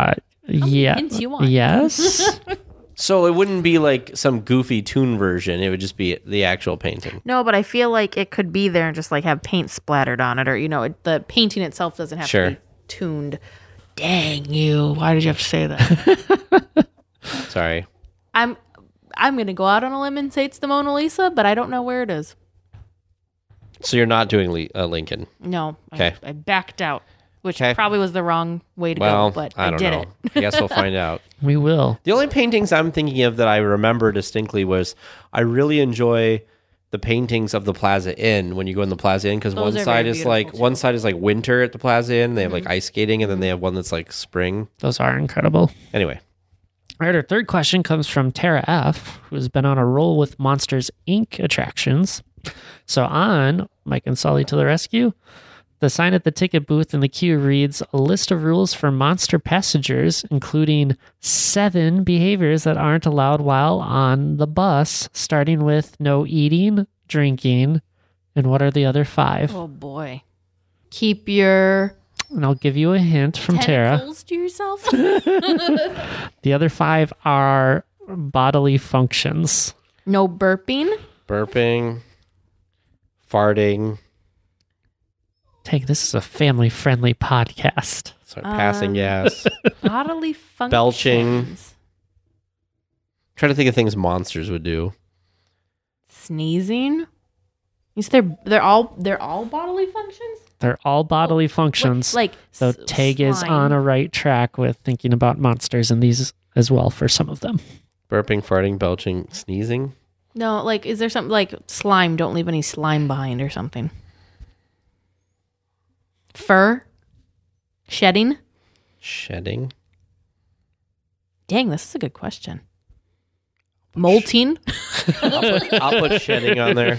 Yeah. hints you want? Yes. So it wouldn't be like some goofy toon version. It would just be the actual painting. No, but I feel like it could be there and just like have paint splattered on it, or the painting itself doesn't have to be tuned. Dang you! Why did you have to say that? Sorry. I'm gonna go out on a limb and say it's the Mona Lisa, but I don't know where it is. So you're not doing Lincoln. No. Okay. I backed out, which Okay. probably was the wrong way to Well, go, but I don't did know. it. I guess we'll find out. We will. The only paintings I'm thinking of that I remember distinctly was I really enjoy the paintings of the Plaza Inn when you go in the Plaza Inn, because Those one are side very is like beautiful, one too. side is like winter at the Plaza Inn. They have like ice skating, and then they have one that's like spring. Those are incredible. Anyway, All right, our third question comes from Tara F., who's been on a roll with Monsters, Inc. attractions. So on Mike and Sully to the rescue, the sign at the ticket booth in the queue reads, a list of rules for monster passengers, including 7 behaviors that aren't allowed while on the bus, starting with no eating, drinking, and what are the other 5? Oh boy. Keep your And I'll give you a hint from Tara. tentacles to yourself. The other 5 are bodily functions. No burping. burping, farting, This is a family-friendly podcast. sorry, passing gas, Bodily functions. Belching. Trying to think of things monsters would do. Sneezing. Is they're all bodily functions? They're all bodily functions. Like So Tag is slime. on a right track with thinking about monsters and these as well for some of them. Burping, farting, belching, sneezing. No, like is there something like slime? Don't leave any slime behind or something. Fur. Shedding. Shedding. Dang, this is a good question. Molting. I'll put shedding on there.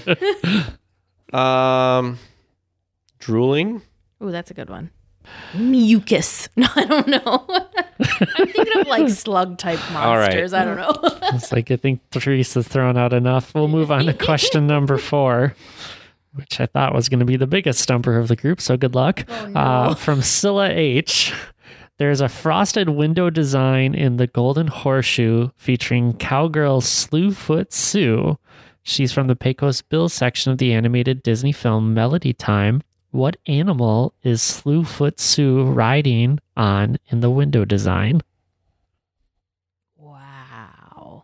Drooling. Ooh, that's a good one. Mucus. No, I don't know. I'm thinking of like slug type All right. monsters. I don't know. It's like I think Teresa's thrown out enough. We'll move on to question number 4, which I thought was going to be the biggest stumper of the group. So good luck. Oh, no. From Scylla H. There's a frosted window design in the Golden Horseshoe featuring cowgirl Slewfoot Sue. She's from the Pecos Bill section of the animated Disney film Melody Time. What animal is Slewfoot Sue riding on in the window design? Wow.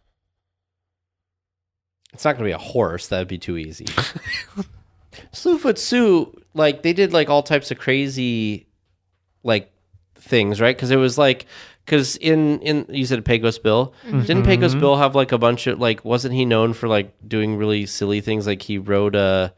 It's not going to be a horse. That'd be too easy. Slewfoot Sue, like they did like all types of crazy, like things, right? Because it was like, because in you said Pecos Bill, didn't Pecos Bill have like a bunch of like? Wasn't he known for like doing really silly things? Like he rode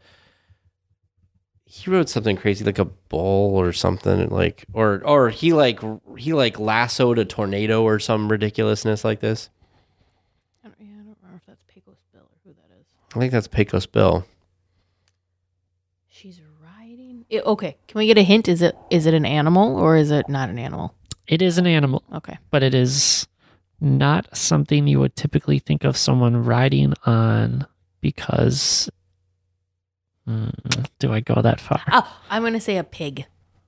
something crazy like a bull or something, like or he lassoed a tornado or some ridiculousness like this. I don't remember if that's Pecos Bill or who that is. I think that's Pecos Bill. She's riding. Okay, can we get a hint? Is it an animal or is it not an animal? It is an animal, Okay. but it is not something you would typically think of someone riding on because... do I go that far? Oh, I'm gonna say a pig.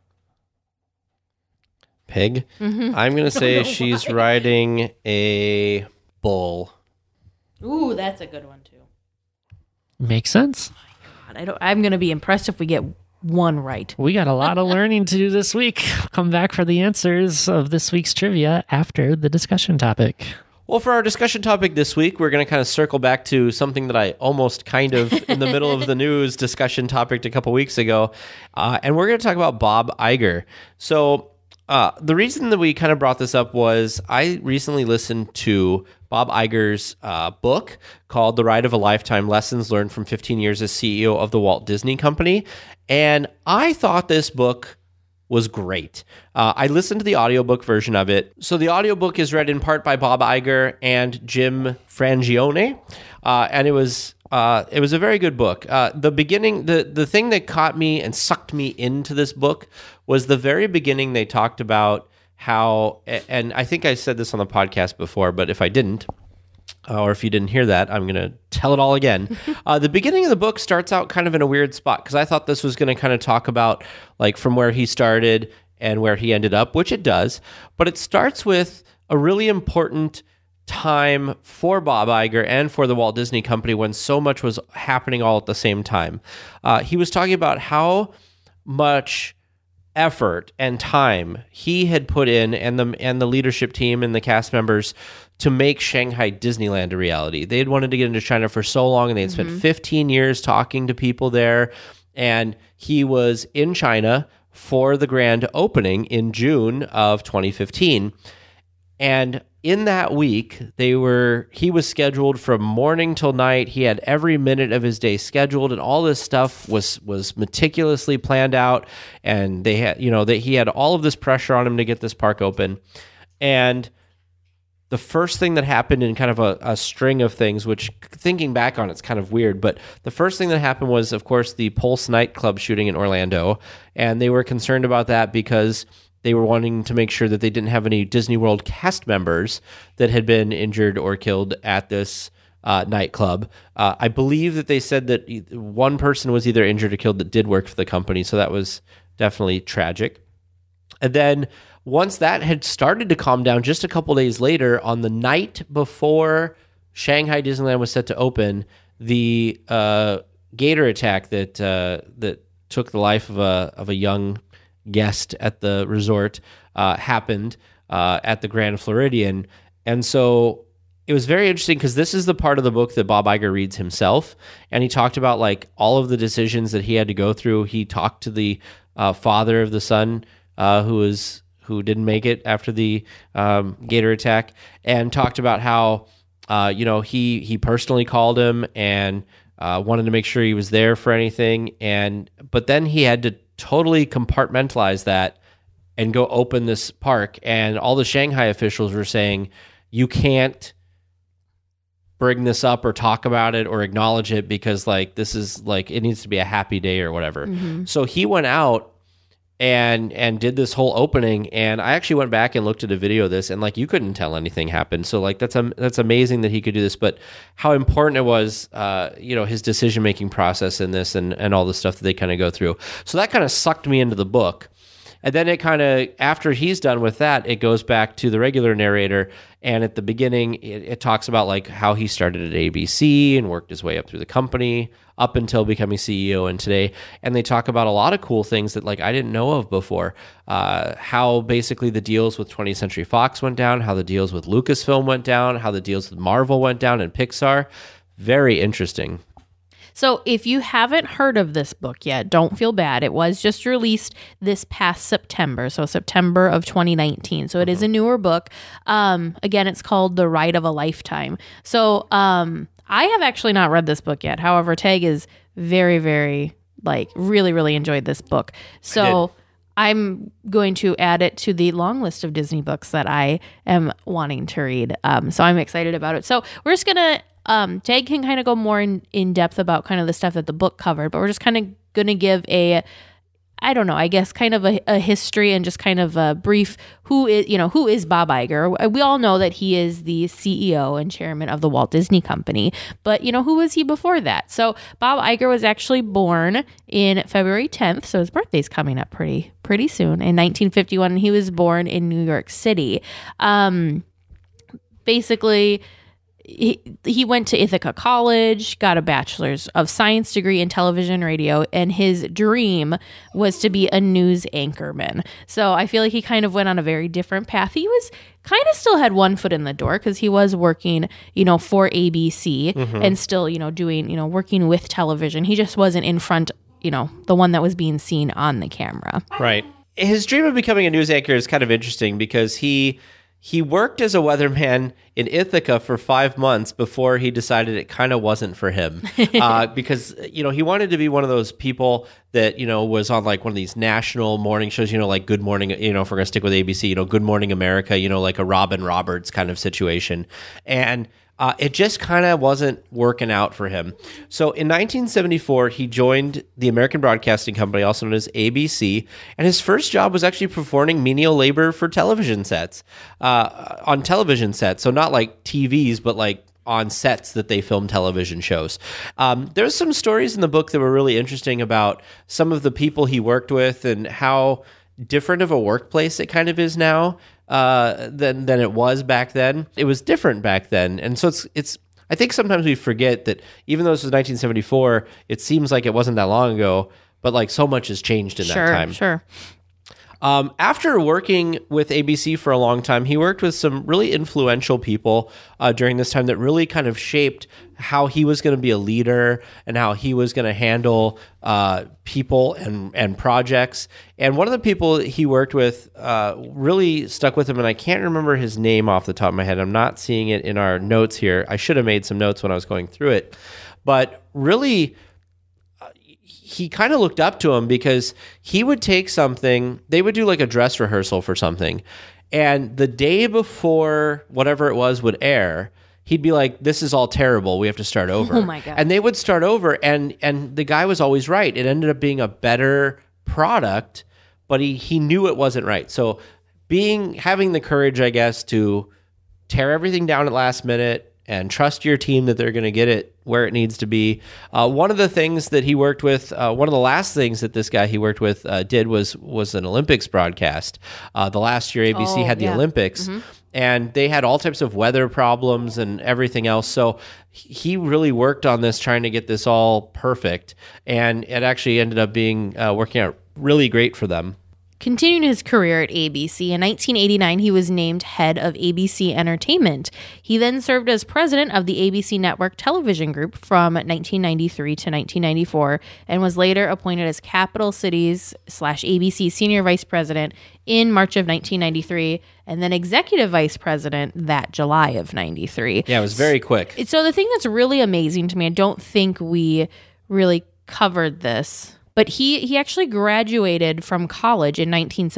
Pig. Mm-hmm. I'm gonna say know she's why. riding a bull. Ooh, that's a good one too. Makes sense. God, I'm gonna be impressed if we get one right. We got a lot of learning to do this week. Come back for the answers of this week's trivia after the discussion topic. Well, for our discussion topic this week, we're going to kind of circle back to something that I almost kind of in the middle of the news discussion topic a couple weeks ago. And we're going to talk about Bob Iger. So the reason that we kind of brought this up was I recently listened to Bob Iger's book called The Ride of a Lifetime, Lessons Learned from 15 Years as CEO of the Walt Disney Company. And I thought this book was great. I listened to the audiobook version of it. So the audiobook is read in part by Bob Iger and Jim Frangione. And it was a very good book. The beginning, the thing that caught me and sucked me into this book was the very beginning. They talked about how, and I think I said this on the podcast before, but if I didn't, or if you didn't hear that, I'm going to tell it all again. The beginning of the book starts out kind of in a weird spot because I thought this was going to kind of talk about like from where he started and where he ended up, which it does. But it starts with a really important time for Bob Iger and for the Walt Disney Company when so much was happening all at the same time. He was talking about how much effort and time he had put in, and the leadership team and the cast members, to make Shanghai Disneyland a reality. They had wanted to get into China for so long, and they had spent 15 years talking to people there. And he was in China for the grand opening in June of 2015. And in that week, he was scheduled from morning till night. He had every minute of his day scheduled, and all this stuff was meticulously planned out. And they had, he had all of this pressure on him to get this park open. And the first thing that happened in kind of a string of things, which thinking back on it's kind of weird, but the first thing that happened was, of course, the Pulse nightclub shooting in Orlando. And they were concerned about that because they were wanting to make sure that they didn't have any Disney World cast members that had been injured or killed at this nightclub. I believe that they said that one person was either injured or killed that did work for the company, so that was definitely tragic. And then once that had started to calm down, just a couple days later, on the night before Shanghai Disneyland was set to open, the gator attack that took the life of a young guest at the resort happened at the Grand Floridian. And so it was very interesting because this is the part of the book that Bob Iger reads himself, and he talked about like all of the decisions that he had to go through. He talked to the father of the son who didn't make it after the gator attack, and talked about how he personally called him and wanted to make sure he was there for anything, but then he had to totally compartmentalize that and go open this park. And all the Shanghai officials were saying, you can't bring this up or talk about it or acknowledge it because like this is like it needs to be a happy day or whatever. So he went out and did this whole opening, and I actually went back and looked at a video of this, and like you couldn't tell anything happened. So like that's amazing that he could do this, but how important it was, his decision making process in this and all the stuff that they kind of go through. So that kind of sucked me into the book. And then it kind of, after he's done with that, it goes back to the regular narrator. And at the beginning, it talks about like how he started at ABC and worked his way up through the company up until becoming CEO and today. And they talk about a lot of cool things that like I didn't know of before. How basically the deals with 20th Century Fox went down, how the deals with Lucasfilm went down, how the deals with Marvel went down and Pixar. Very interesting. So if you haven't heard of this book yet, don't feel bad. It was just released this past September, so September of 2019. So it is a newer book. Again, it's called The Ride of a Lifetime. So I have actually not read this book yet. However, Tag is very, very, really, really enjoyed this book. So I'm going to add it to the long list of Disney books that I am wanting to read. So I'm excited about it. So we're just going to Tag can kind of go more in depth about kind of the stuff that the book covered, but we're just kind of going to give kind of a history and just kind of a brief who is Bob Iger. We all know that he is the CEO and chairman of the Walt Disney Company, but who was he before that? So Bob Iger was actually born in February 10th, so his birthday's coming up pretty soon, in 1951, and he was born in New York City. Basically, he went to Ithaca College, got a bachelor's of science degree in television radio, and his dream was to be a news anchorman. So I feel like he kind of went on a very different path. He was kind of still had one foot in the door because he was working, for ABC and still, doing, working with television. He just wasn't in front, the one that was being seen on the camera. Right. His dream of becoming a news anchor is kind of interesting because he worked as a weatherman in Ithaca for 5 months before he decided it kind of wasn't for him. Because, he wanted to be one of those people that, was on like one of these national morning shows, like Good Morning, if we're going to stick with ABC, Good Morning America, like a Robin Roberts kind of situation. And it just kind of wasn't working out for him. So in 1974, he joined the American Broadcasting Company, also known as ABC, and his first job was actually performing menial labor for television sets, on television sets. So not like TVs, but like on sets that they filmed television shows. There's some stories in the book that were really interesting about some of the people he worked with and how different of a workplace it kind of is now than it was back then. It was different back then. And so it's I think sometimes we forget that even though this was 1974, it seems like it wasn't that long ago, but like so much has changed in that time. Sure. After working with ABC for a long time, he worked with some really influential people during this time that really kind of shaped how he was going to be a leader and how he was going to handle people and projects. And one of the people he worked with really stuck with him, and I can't remember his name off the top of my head. I'm not seeing it in our notes here. I should have made some notes when I was going through it. But really, he kind of looked up to him because he would take something, they would do like a dress rehearsal for something, and the day before whatever it was would air, he'd be like, this is all terrible, we have to start over. Oh my God. And they would start over, and the guy was always right. It ended up being a better product, but he knew it wasn't right. So having the courage, I guess, to tear everything down at last minute and trust your team that they're going to get it where it needs to be. One of the things that he worked with, one of the last things that this guy he worked with did was an Olympics broadcast. The last year ABC had the Olympics, and they had all types of weather problems and everything else. So he really worked on this, trying to get this all perfect, and it actually ended up being working out really great for them. Continuing his career at ABC, in 1989, he was named head of ABC Entertainment. He then served as president of the ABC Network Television Group from 1993 to 1994 and was later appointed as Capital Cities / ABC Senior Vice President in March of 1993 and then Executive Vice President that July of 93. Yeah, it was very quick. So the thing that's really amazing to me, I don't think we really covered this, but he actually graduated from college in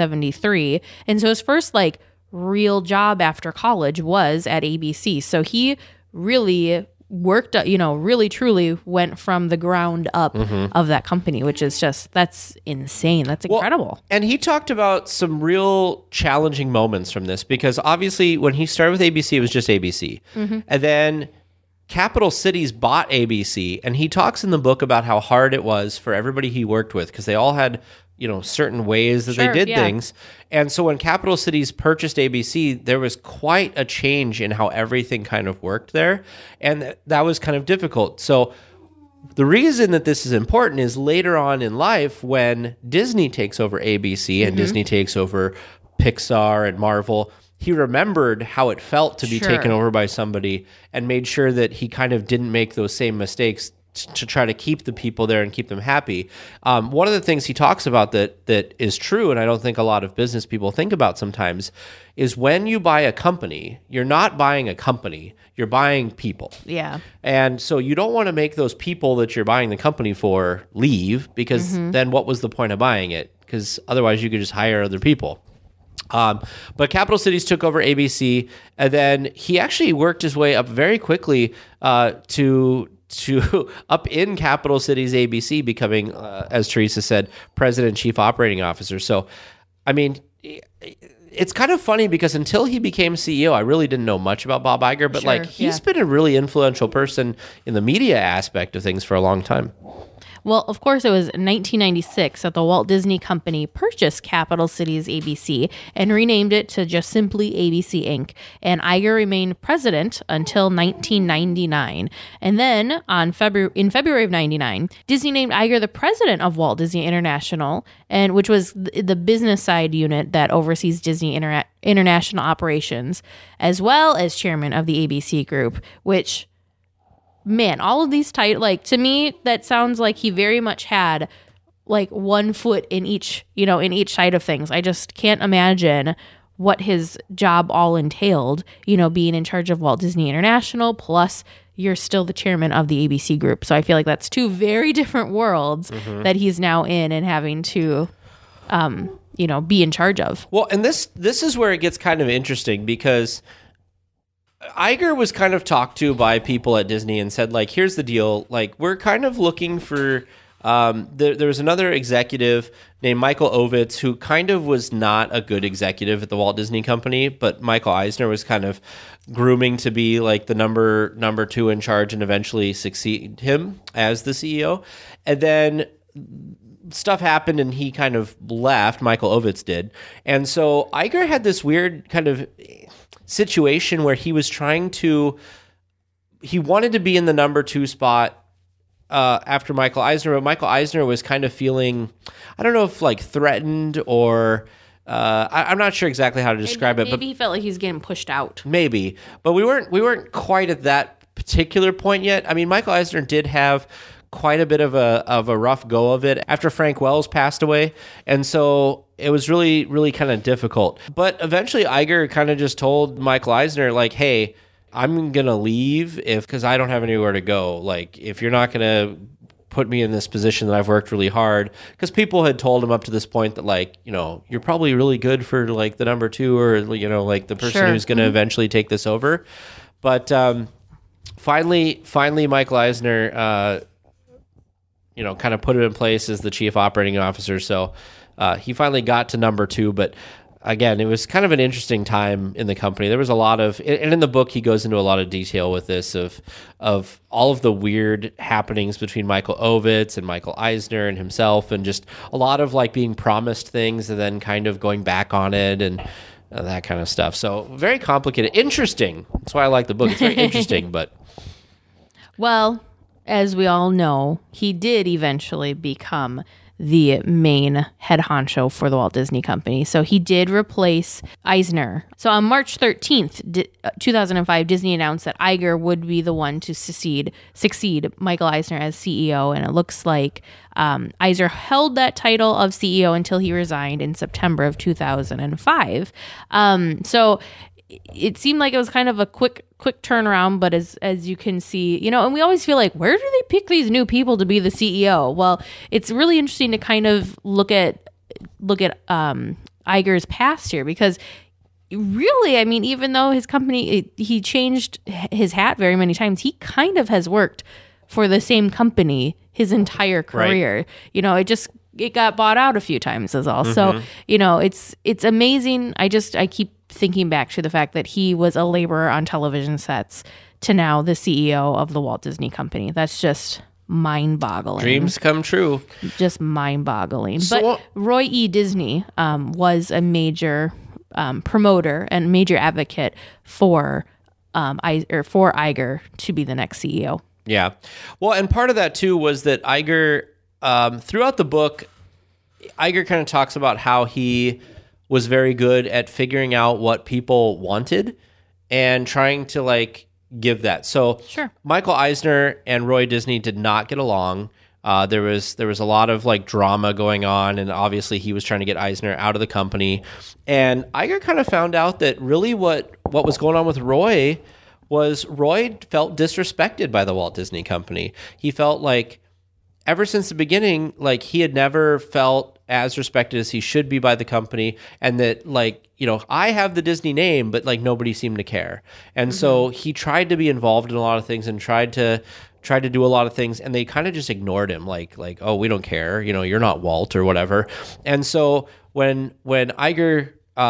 1973. And so his first like real job after college was at ABC. So he really worked, really truly went from the ground up of that company, which is that's insane. That's incredible. Well, and he talked about some real challenging moments from this, because obviously when he started with ABC, it was just ABC. And then Capital Cities bought ABC, and he talks in the book about how hard it was for everybody he worked with, because they all had, certain ways that they did things. And so when Capital Cities purchased ABC, there was quite a change in how everything kind of worked there, and that was kind of difficult. So the reason that this is important is later on in life, when Disney takes over ABC and Disney takes over Pixar and Marvel, he remembered how it felt to be taken over by somebody and made sure that he kind of didn't make those same mistakes to try to keep the people there and keep them happy. One of the things he talks about that is true, and I don't think a lot of business people think about sometimes, is when you buy a company, you're not buying a company, you're buying people. Yeah. And so you don't want to make those people that you're buying the company for leave, because then what was the point of buying it? Because otherwise you could just hire other people. But Capital Cities took over ABC, and then he actually worked his way up very quickly to up in Capital Cities ABC, becoming, as Teresa said, President and Chief Operating Officer. So, I mean, it's kind of funny because until he became CEO, I really didn't know much about Bob Iger, but he's been a really influential person in the media aspect of things for a long time. Well, of course, it was 1996 that the Walt Disney Company purchased Capital Cities ABC and renamed it to just simply ABC Inc. And Iger remained president until 1999. And then in February of 99, Disney named Iger the president of Walt Disney International, and which was the business side unit that oversees Disney international operations, as well as chairman of the ABC Group, which, man, all of these to me, that sounds like he very much had like one foot in each side of things. I just can't imagine what his job all entailed, being in charge of Walt Disney International, plus you're still the chairman of the ABC Group. So I feel like that's two very different worlds that he's now in and having to, be in charge of. Well, and this is where it gets kind of interesting, because Iger was kind of talked to by people at Disney and said, like, here's the deal. Like, we're kind of looking for there was another executive named Michael Ovitz who kind of was not a good executive at the Walt Disney Company, but Michael Eisner was kind of grooming to be like the number two in charge and eventually succeed him as the CEO. And then stuff happened and he kind of left. Michael Ovitz did. And so Iger had this weird kind of situation where he wanted to be in the number 2 spot after Michael Eisner, but Michael Eisner was kind of feeling, I don't know if like threatened or I'm not sure exactly how to describe it. Maybe he felt like he was getting pushed out. Maybe, but we weren't quite at that particular point yet. I mean, Michael Eisner did have quite a bit of a rough go of it after Frank Wells passed away, and so it was really, really kind of difficult. But eventually, Iger kind of just told Michael Eisner, like, "Hey, I'm gonna leave because I don't have anywhere to go. Like, if you're not gonna put me in this position that I've worked really hard," because people had told him up to this point that, like, you know, you're probably really good for like the number 2 or, you know, like the person who's going to eventually take this over. But finally, Michael Eisner, you know, kind of put it in place as the chief operating officer. So he finally got to number 2, but again, it was kind of an interesting time in the company. There was a lot of, and in the book, he goes into a lot of detail with this of all of the weird happenings between Michael Ovitz and Michael Eisner and himself, and just a lot of like being promised things and then kind of going back on it and that kind of stuff. So very complicated, interesting. That's why I like the book. It's very interesting, but well, as we all know, he did eventually become the main head honcho for the Walt Disney Company. So he did replace Eisner. So on March 13th, 2005, Disney announced that Iger would be the one to succeed Michael Eisner as CEO. And it looks like Eisner held that title of CEO until he resigned in September of 2005. So it seemed like it was kind of a quick turnaround, but as you can see, you know, and we always feel like, where do they pick these new people to be the CEO? Well, it's really interesting to kind of look at Iger's past here, because really, I mean, even though his company, he changed his hat very many times, he kind of has worked for the same company his entire career. Right. You know, it got bought out a few times is all. Mm-hmm. So, you know, it's amazing. I keep thinking back to the fact that he was a laborer on television sets to now the CEO of the Walt Disney Company. That's just mind-boggling. Dreams come true. Just mind-boggling. So, but Roy E. Disney was a major promoter and major advocate for Iger to be the next CEO. Yeah. Well, and part of that too was that Iger, throughout the book, Iger kind of talks about how he was very good at figuring out what people wanted and trying to like give that. So sure. Michael Eisner and Roy Disney did not get along. There was a lot of like drama going on, and obviously he was trying to get Eisner out of the company. And Iger kind of found out that really what was going on with Roy was Roy felt disrespected by the Walt Disney Company. He felt like ever since the beginning, like he had never felt as respected as he should be by the company, and that, like, you know, I have the Disney name, but like nobody seemed to care. And so he tried to be involved in a lot of things and tried to do a lot of things, and they kind of just ignored him, like, oh, we don't care, you know, you're not Walt or whatever. And so when Iger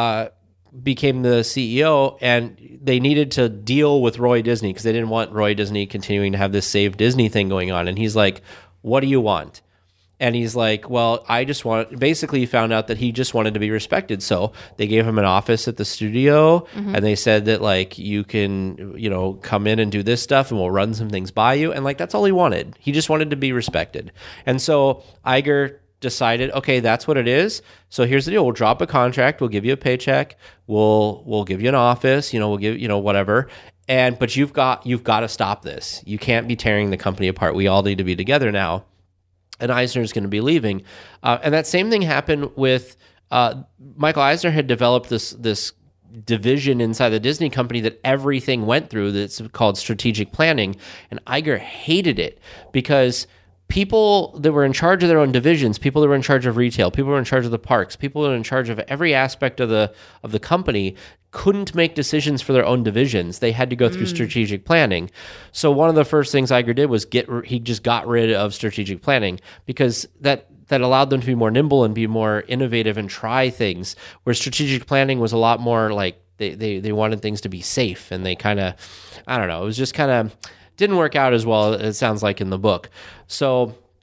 became the CEO and they needed to deal with Roy Disney because they didn't want Roy Disney continuing to have this Save Disney thing going on, and he's like, what do you want? And he's like, well, I just want, basically he found out that he just wanted to be respected. So they gave him an office at the studio, and they said that, like, you can, you know, come in and do this stuff and we'll run some things by you. And like, that's all he wanted. He just wanted to be respected. And so Iger decided, okay, that's what it is. So here's the deal. We'll drop a contract. We'll give you a paycheck. We'll give you an office, you know, we'll give, you know, whatever. But you've got to stop this. You can't be tearing the company apart. We all need to be together now. And Eisner's going to be leaving. And that same thing happened with Michael Eisner had developed this division inside the Disney company that everything went through that's called strategic planning. And Iger hated it because people that were in charge of their own divisions, people that were in charge of retail, people who were in charge of the parks, people that were in charge of every aspect of the company couldn't make decisions for their own divisions. They had to go through strategic planning. So one of the first things Iger did was he just got rid of strategic planning, because that allowed them to be more nimble and be more innovative and try things, where strategic planning was a lot more like they wanted things to be safe, and they kind of, I don't know, it was just kind of didn't work out as well, it sounds like in the book. So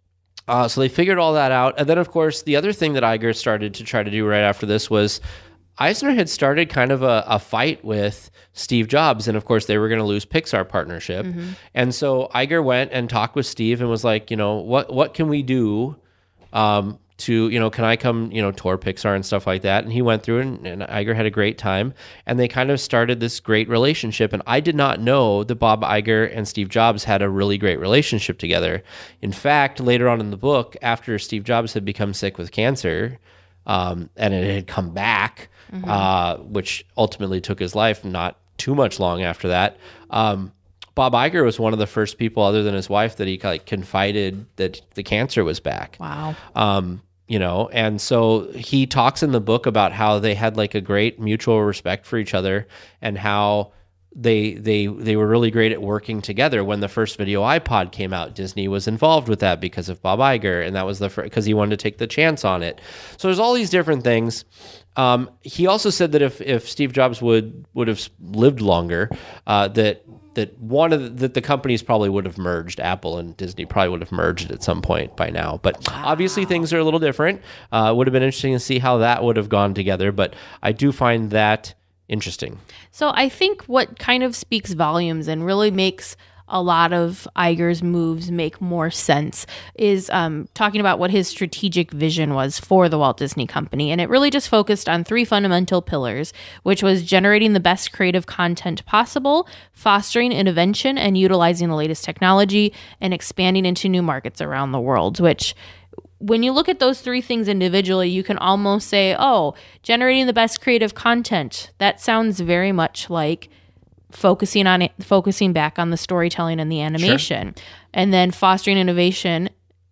So they figured all that out. And then, of course, the other thing that Iger started to try to do right after this was Eisner had started kind of a fight with Steve Jobs. And, of course, they were going to lose Pixar partnership. And so Iger went and talked with Steve and was like, what can we do to, can I come, tour Pixar and stuff like that? And he went through and Iger had a great time. And they kind of started this great relationship. And I did not know that Bob Iger and Steve Jobs had a really great relationship together. In fact, later on in the book, after Steve Jobs had become sick with cancer, and it had come back, which ultimately took his life not too much long after that, Bob Iger was one of the first people other than his wife that he confided that the cancer was back. Wow. And so he talks in the book about how they had like a great mutual respect for each other and how they were really great at working together. When the first video iPod came out, Disney was involved with that because of Bob Iger, and that was because he wanted to take the chance on it. So there's all these different things. He also said that if Steve Jobs would have lived longer, that the companies probably would have merged. Apple and Disney probably would have merged at some point by now. But obviously things are a little different. It would have been interesting to see how that would have gone together. But I do find that interesting. So I think what kind of speaks volumes and really makes a lot of Iger's moves make more sense is talking about what his strategic vision was for the Walt Disney Company. And it really just focused on 3 fundamental pillars, which was generating the best creative content possible, fostering innovation and utilizing the latest technology, and expanding into new markets around the world, which when you look at those 3 things individually, you can almost say, generating the best creative content. That sounds very much like focusing back on the storytelling and the animation. Sure. And then fostering innovation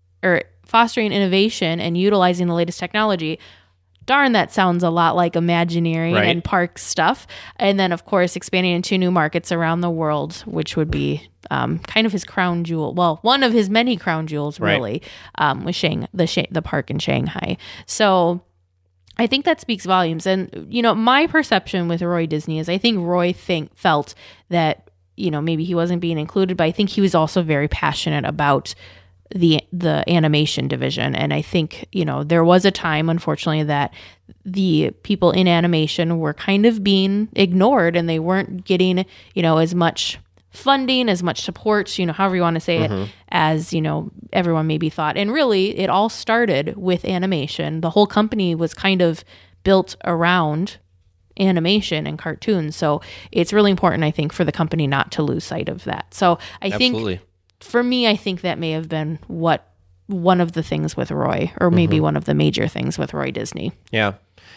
and utilizing the latest technology. Darn, that sounds a lot like Imagineering and park stuff. And then, of course, expanding into new markets around the world, which would be kind of his crown jewel. Well, one of his many crown jewels, really, was the park in Shanghai. So I think that speaks volumes. And, my perception with Roy Disney is I think Roy felt that, maybe he wasn't being included, but I think he was also very passionate about the animation division. And I think, there was a time, unfortunately, that the people in animation were kind of being ignored and they weren't getting, as much funding, as much support, however you want to say it, as, everyone maybe thought. And really, it all started with animation. The whole company was kind of built around animation and cartoons. So it's really important, I think, for the company not to lose sight of that. So I think, for me, I think that may have been one of the things with Roy, or maybe one of the major things with Roy Disney. Yeah.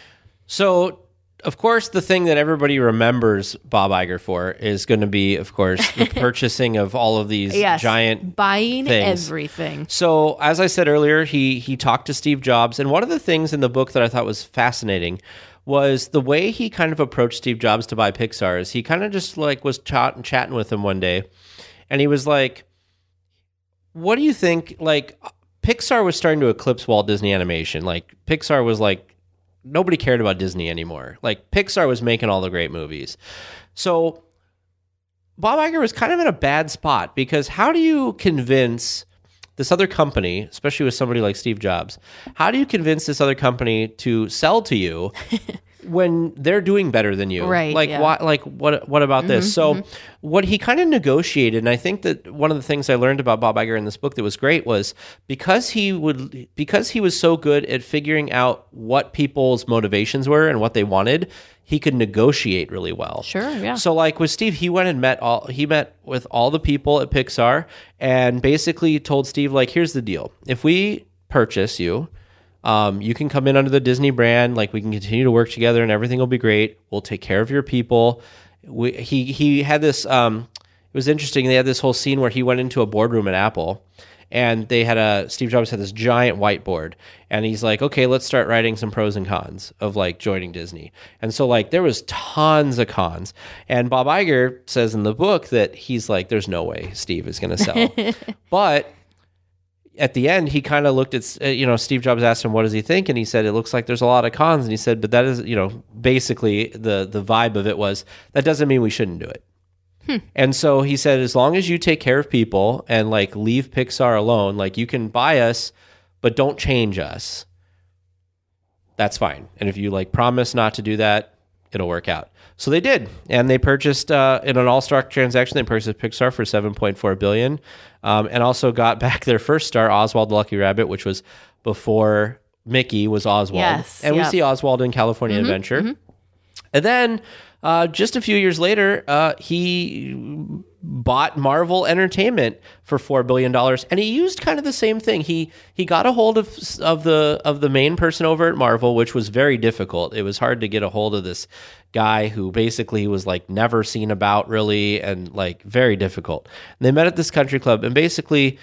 So, of course, the thing that everybody remembers Bob Iger for is going to be, of course, the purchasing of all of these giant buying things. Everything. So, as I said earlier, he talked to Steve Jobs, and one of the things in the book that I thought was fascinating was the way he kind of approached Steve Jobs to buy Pixar. Is he kind of just was chatting with him one day, and he was like, what do you think? Pixar was starting to eclipse Walt Disney Animation. Pixar was nobody cared about Disney anymore. Pixar was making all the great movies. So Bob Iger was kind of in a bad spot because how do you convince this other company, especially with somebody like Steve Jobs, how do you convince this other company to sell to you when they're doing better than you? Right. What about this? So what he kind of negotiated, and I think that one of the things I learned about Bob Iger in this book that was great was because he was so good at figuring out what people's motivations were and what they wanted, he could negotiate really well. Sure, yeah. So with Steve, he went and met with all the people at Pixar and basically told Steve, here's the deal. If we purchase you, you can come in under the Disney brand. We can continue to work together and everything will be great. We'll take care of your people. He had this, it was interesting. They had this whole scene where he went into a boardroom at Apple and Steve Jobs had this giant whiteboard and he's like, okay, let's start writing some pros and cons of joining Disney. And so there was tons of cons. And Bob Iger says in the book that he's like, there's no way Steve is going to sell. But at the end, he kind of looked at, Steve Jobs asked him, what does he think? And he said, it looks like there's a lot of cons. And he said, but that is, basically the vibe of it was, that doesn't mean we shouldn't do it. And so he said, as long as you take care of people and leave Pixar alone, you can buy us but don't change us. That's fine. And if you like promise not to do that, it'll work out. So they did, and they purchased in an all-stock transaction. They purchased Pixar for $7.4 billion, and also got back their first star, Oswald the Lucky Rabbit, which was before Mickey was Oswald. Yes, and we see Oswald in California Adventure. And then just a few years later, he bought Marvel Entertainment for $4 billion, and he used kind of the same thing. He got a hold of the main person over at Marvel, which was very difficult. It was hard to get a hold of this guy who basically was like never seen about really, and like very difficult. And they met at this country club, and basically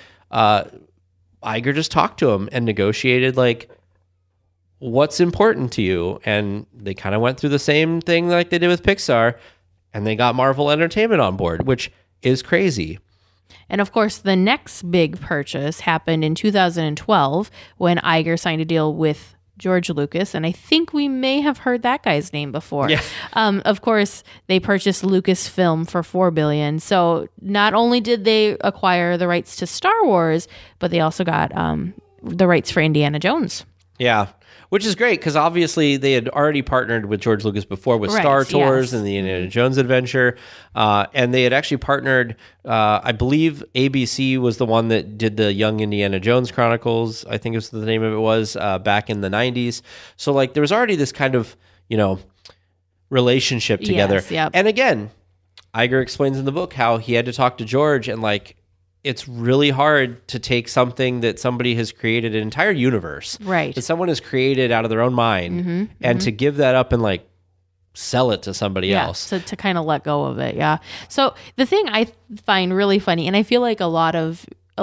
Iger just talked to him and negotiated like, what's important to you? And they kind of went through the same thing like they did with Pixar, and they got Marvel Entertainment on board, which is crazy. And of course, the next big purchase happened in 2012 when Iger signed a deal with George Lucas, and I think we may have heard that guy's name before. Yeah. Of course, they purchased Lucasfilm for $4 billion. So not only did they acquire the rights to Star Wars, but they also got the rights for Indiana Jones. Yeah, which is great because obviously they had already partnered with George Lucas before with Star Tours and the Indiana Jones adventure. And they had actually partnered, I believe ABC was the one that did the Young Indiana Jones Chronicles, I think was the name of it was, back in the 90s. So like there was already this kind of, relationship together. Yes, yep. And again, Iger explains in the book how he had to talk to George, and like, it's really hard to take something that somebody has created, an entire universe that someone has created out of their own mind, and to give that up and like sell it to somebody else. So to kind of let go of it. Yeah. So the thing I find really funny, and I feel like a lot of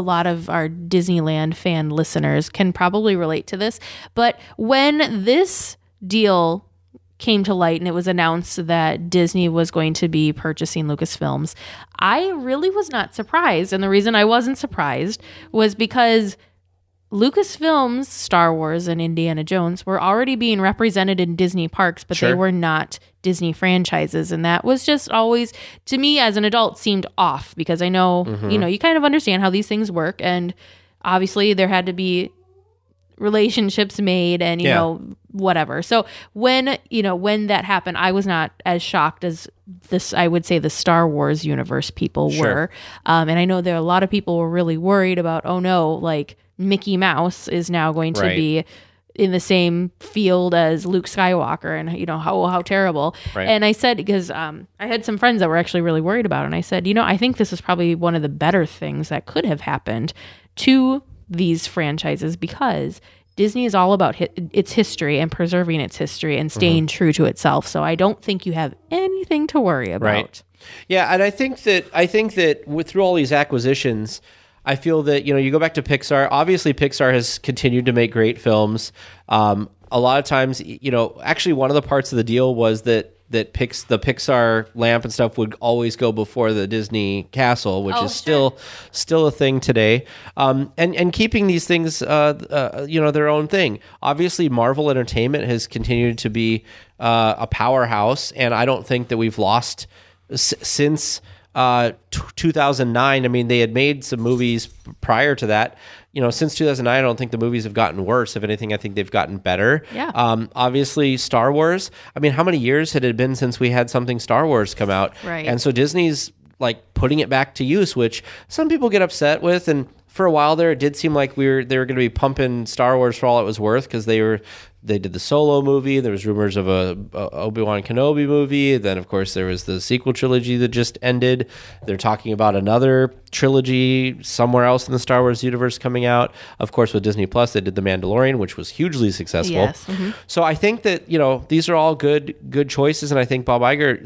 our Disneyland fan listeners can probably relate to this, but when this deal came to light and it was announced that Disney was going to be purchasing Lucasfilms, I really was not surprised. And the reason I wasn't surprised was because Lucasfilms, Star Wars, and Indiana Jones were already being represented in Disney parks, but they were not Disney franchises. And that was just always, to me as an adult, seemed off, because I know, you kind of understand how these things work. And obviously there had to be relationships made and whatever. So when that happened, I was not as shocked as this, I would say, the Star Wars universe people were. And I know there are a lot of people were really worried about, oh no, like Mickey Mouse is now going to be in the same field as Luke Skywalker, and how terrible. And I said, because I had some friends that were actually really worried about it, and I said, I think this is probably one of the better things that could have happened to these franchises, because Disney is all about its history and preserving its history and staying true to itself. So I don't think you have anything to worry about. Right. Yeah, and I think that through all these acquisitions, I feel that you go back to Pixar. Obviously, Pixar has continued to make great films. A lot of times, actually, one of the parts of the deal was that the Pixar lamp and stuff would always go before the Disney castle, which is still a thing today. And keeping these things, their own thing. Obviously, Marvel Entertainment has continued to be a powerhouse, and I don't think that we've lost since 2009. I mean, they had made some movies prior to that. Since 2009, I don't think the movies have gotten worse. If anything, I think they've gotten better. Yeah. Obviously, Star Wars. I mean, how many years had it been since we had something Star Wars come out? Right. And so Disney's like putting it back to use, which some people get upset with. And for a while there, it did seem like they were going to be pumping Star Wars for all it was worth, because they did the Solo movie. There was rumors of a Obi-Wan Kenobi movie. Then, of course, there was the sequel trilogy that just ended. They're talking about another trilogy somewhere else in the Star Wars universe coming out. Of course, with Disney Plus, they did The Mandalorian, which was hugely successful. Yes. So I think that these are all good choices, and I think Bob Iger,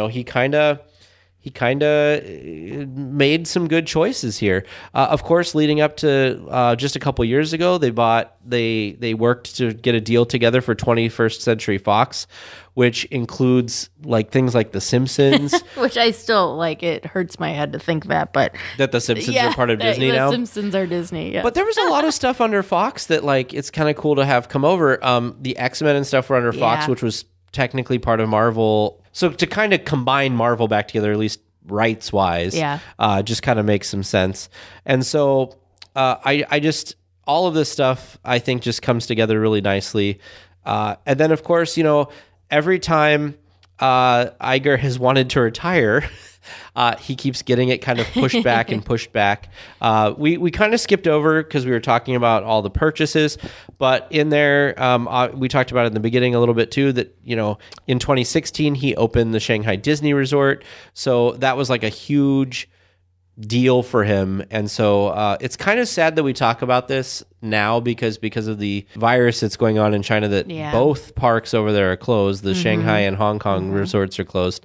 he kind of made some good choices here. Of course, leading up to just a couple years ago, they worked to get a deal together for 21st Century Fox, which includes like things like The Simpsons. Which I still like. It hurts my head to think that The Simpsons are part of Disney now. The Simpsons are Disney. Yeah. But there was a lot of stuff under Fox that like it's kind of cool to have come over. The X-Men and stuff were under Fox, which was technically part of Marvel. So to kind of combine Marvel back together, at least rights wise, just kind of makes some sense. And so I just all of this stuff, I think, just comes together really nicely. And then, of course, every time Iger has wanted to retire, he keeps getting it kind of pushed back and pushed back. We kind of skipped over because we were talking about all the purchases, but in there, we talked about it in the beginning a little bit too, that, in 2016, he opened the Shanghai Disney Resort. So that was like a huge deal for him. And so it's kind of sad that we talk about this now because of the virus that's going on in China, that both parks over there are closed. The Shanghai and Hong Kong resorts are closed.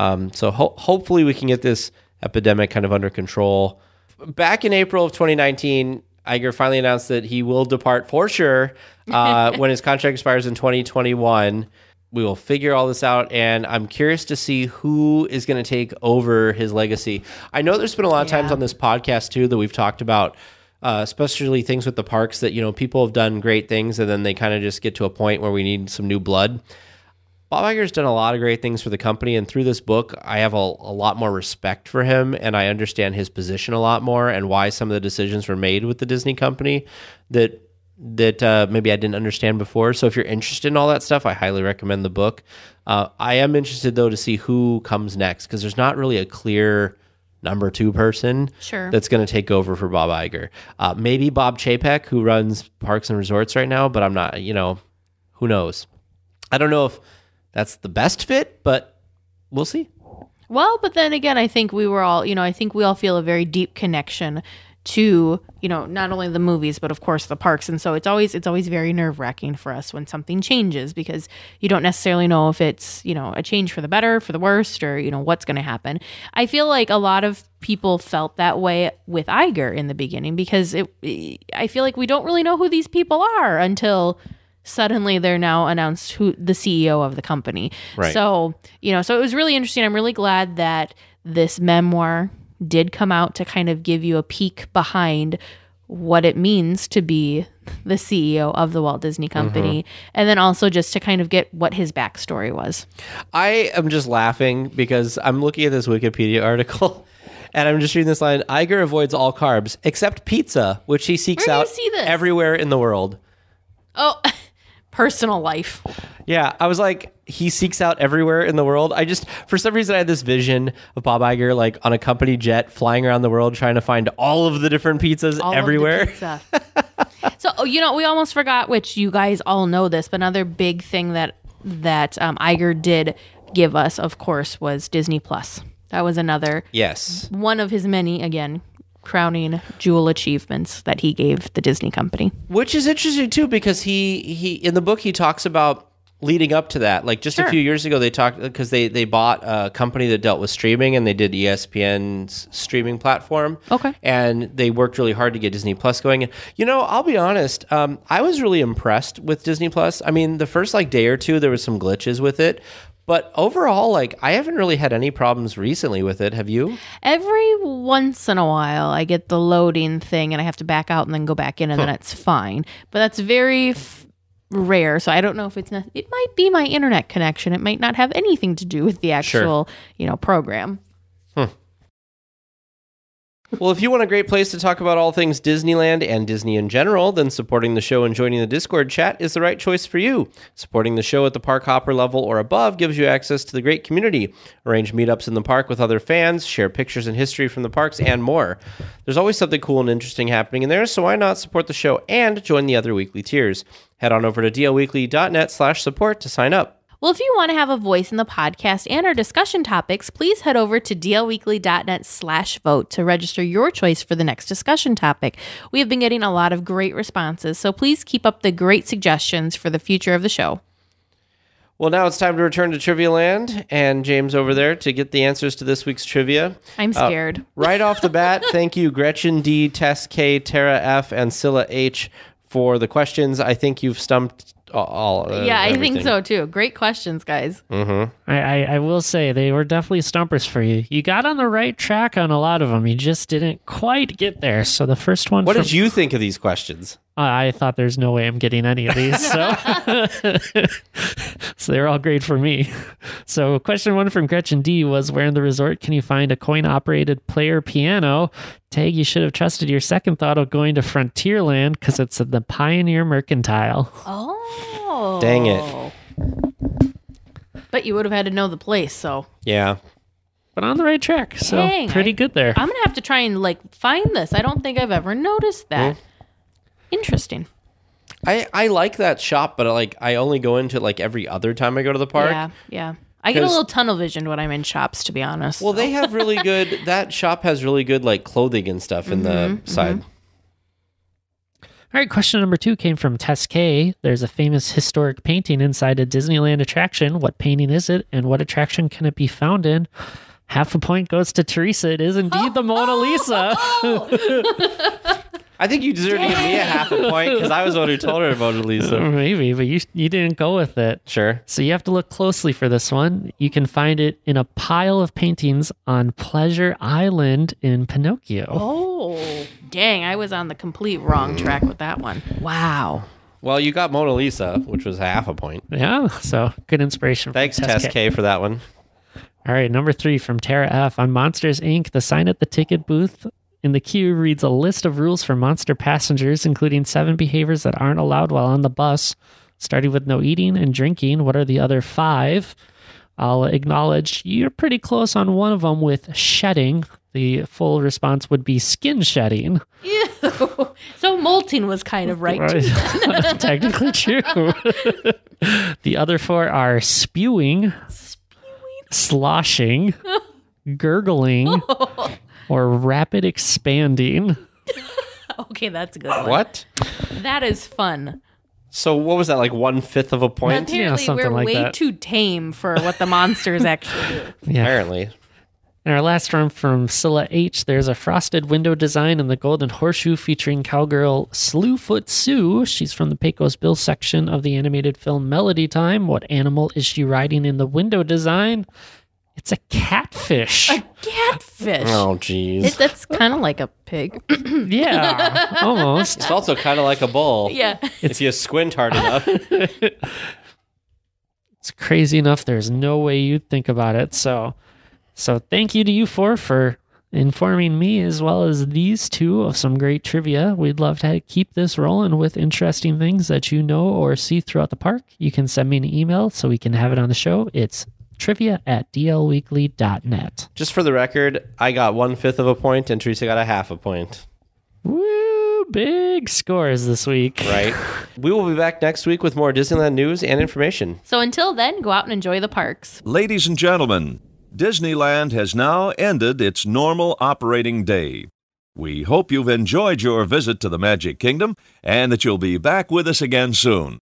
So hopefully we can get this epidemic kind of under control. Back in April of 2019, Iger finally announced that he will depart for sure when his contract expires in 2021. We will figure all this out, and I'm curious to see who is going to take over his legacy. I know there's been a lot of times on this podcast, too, that we've talked about, especially things with the parks that, people have done great things, and then they kind of just get to a point where we need some new blood. Bob Iger's done a lot of great things for the company, and through this book, I have a lot more respect for him, and I understand his position a lot more and why some of the decisions were made with the Disney company that maybe I didn't understand before. So if you're interested in all that stuff, I highly recommend the book. I am interested, though, to see who comes next, because there's not really a clear number 2 person that's going to take over for Bob Iger. Maybe Bob Chapek, who runs Parks and Resorts right now, but I'm not, who knows? I don't know if that's the best fit, but we'll see. Well, but then again, I think we all feel a very deep connection to, not only the movies, but of course the parks. And so it's always very nerve-wracking for us when something changes, because you don't necessarily know if it's, a change for the better, for the worst, or, what's going to happen. I feel like a lot of people felt that way with Iger in the beginning, because I feel like we don't really know who these people are until suddenly they're now announced who the CEO of the company. Right. So, so it was really interesting. I'm really glad that this memoir did come out to kind of give you a peek behind what it means to be the CEO of the Walt Disney Company, and then also just to kind of get what his backstory was. I am just laughing because I'm looking at this Wikipedia article and I'm just reading this line: Iger avoids all carbs except pizza, which he seeks out everywhere in the world. Oh, personal life. Yeah, I was like, he seeks out everywhere in the world. For some reason, I had this vision of Bob Iger like on a company jet flying around the world trying to find all of the different pizzas everywhere. Pizza. So, we almost forgot, which you guys all know this, but another big thing that Iger did give us, of course, was Disney Plus. That was another one of his many, again, crowning jewel achievements that he gave the Disney company. Which is interesting too, because he in the book he talks about leading up to that. Like just a few years ago, they talked, because they bought a company that dealt with streaming, and they did ESPN's streaming platform. Okay. And they worked really hard to get Disney Plus going. I'll be honest, I was really impressed with Disney Plus. I mean, the first day or two, there was some glitches with it. But overall, I haven't really had any problems recently with it. Have you? Every once in a while, I get the loading thing, and I have to back out and then go back in, and then it's fine. But that's very rare, so I don't know if it might be my internet connection. It might not have anything to do with the actual, program. Well, if you want a great place to talk about all things Disneyland and Disney in general, then supporting the show and joining the Discord chat is the right choice for you. Supporting the show at the Park Hopper level or above gives you access to the great community, arrange meetups in the park with other fans, share pictures and history from the parks, and more. There's always something cool and interesting happening in there, so why not support the show and join the other weekly tiers? Head on over to DLWeekly.net/support to sign up. Well, if you want to have a voice in the podcast and our discussion topics, please head over to DLWeekly.net/vote to register your choice for the next discussion topic. We have been getting a lot of great responses, so please keep up the great suggestions for the future of the show. Well, now it's time to return to Trivia Land, and James over there to get the answers to this week's trivia. I'm scared. Right off the bat, thank you, Gretchen D, Tess K, Tara F, and Scylla H for the questions. I think you've stumped all I think so too. Great questions, guys. I will say they were definitely stumpers for you. You got on the right track on a lot of them. You just didn't quite get there. So the first one. What did you think of these questions? I thought there's no way I'm getting any of these. So, so they're all great for me. So question 1 from Gretchen D was, where in the resort can you find a coin-operated player piano? Tag, you should have trusted your second thought of going to Frontierland because it's at the Pioneer Mercantile. Oh. Dang it. But you would have had to know the place, so. Yeah. But on the right track, so Dang, pretty good there. I'm going to have to try and find this. I don't think I've ever noticed that. Interesting. I like that shop, but I only go into it every other time I go to the park. Yeah. I get a little tunnel visioned when I'm in shops, to be honest. Well, they have really good, that shop has really good clothing and stuff in the side. All right, question number 2 came from Tess K. There's a famous historic painting inside a Disneyland attraction. What painting is it, and what attraction can it be found in? Half a point goes to Teresa. It is indeed the Mona Lisa. I think you deserve to give me a half a point because I was the one who told her about Lisa. Maybe, but you didn't go with it. Sure. So you have to look closely for this one. You can find it in a pile of paintings on Pleasure Island in Pinocchio. Oh, dang. I was on the complete wrong track with that one. Wow. Well, you got Mona Lisa, which was half a point. Yeah, so good inspiration. Thanks, Tess K, for that one. All right, number 3 from Tara F. On Monsters, Inc., the sign at the ticket booth in the queue reads a list of rules for monster passengers, including 7 behaviors that aren't allowed while on the bus, starting with no eating and drinking. What are the other 5? I'll acknowledge you're pretty close on one of them with shedding. The full response would be skin shedding. Ew. So molting was kind of right, too. Technically true. The other 4 are spewing, sloshing, gurgling, or rapid expanding. Okay, that's a good one. What? That is fun. So what was that, 1/5 of a point? Apparently, something we're like way that. too tame for what the monsters actually do. Yeah. Apparently. And our last one from Scylla H. There's a frosted window design in the Golden Horseshoe featuring cowgirl Slewfoot Sue. She's from the Pecos Bill section of the animated film Melody Time. What animal is she riding in the window design? It's a catfish. A catfish. Oh, jeez. That's kind of like a pig. Yeah, almost. It's also kind of like a bull. Yeah. If you squint hard enough. It's crazy enough. There's no way you'd think about it. So thank you to you four for informing me as well as these two of some great trivia. We'd love to keep this rolling with interesting things that you know or see throughout the park. You can send me an email so we can have it on the show. It's trivia@dlweekly.net. Just for the record, I got 1/5 of a point and Teresa got a half a point. Woo! Big scores this week. Right. We will be back next week with more Disneyland news and information. So until then, go out and enjoy the parks. Ladies and gentlemen, Disneyland has now ended its normal operating day. We hope you've enjoyed your visit to the Magic Kingdom and that you'll be back with us again soon.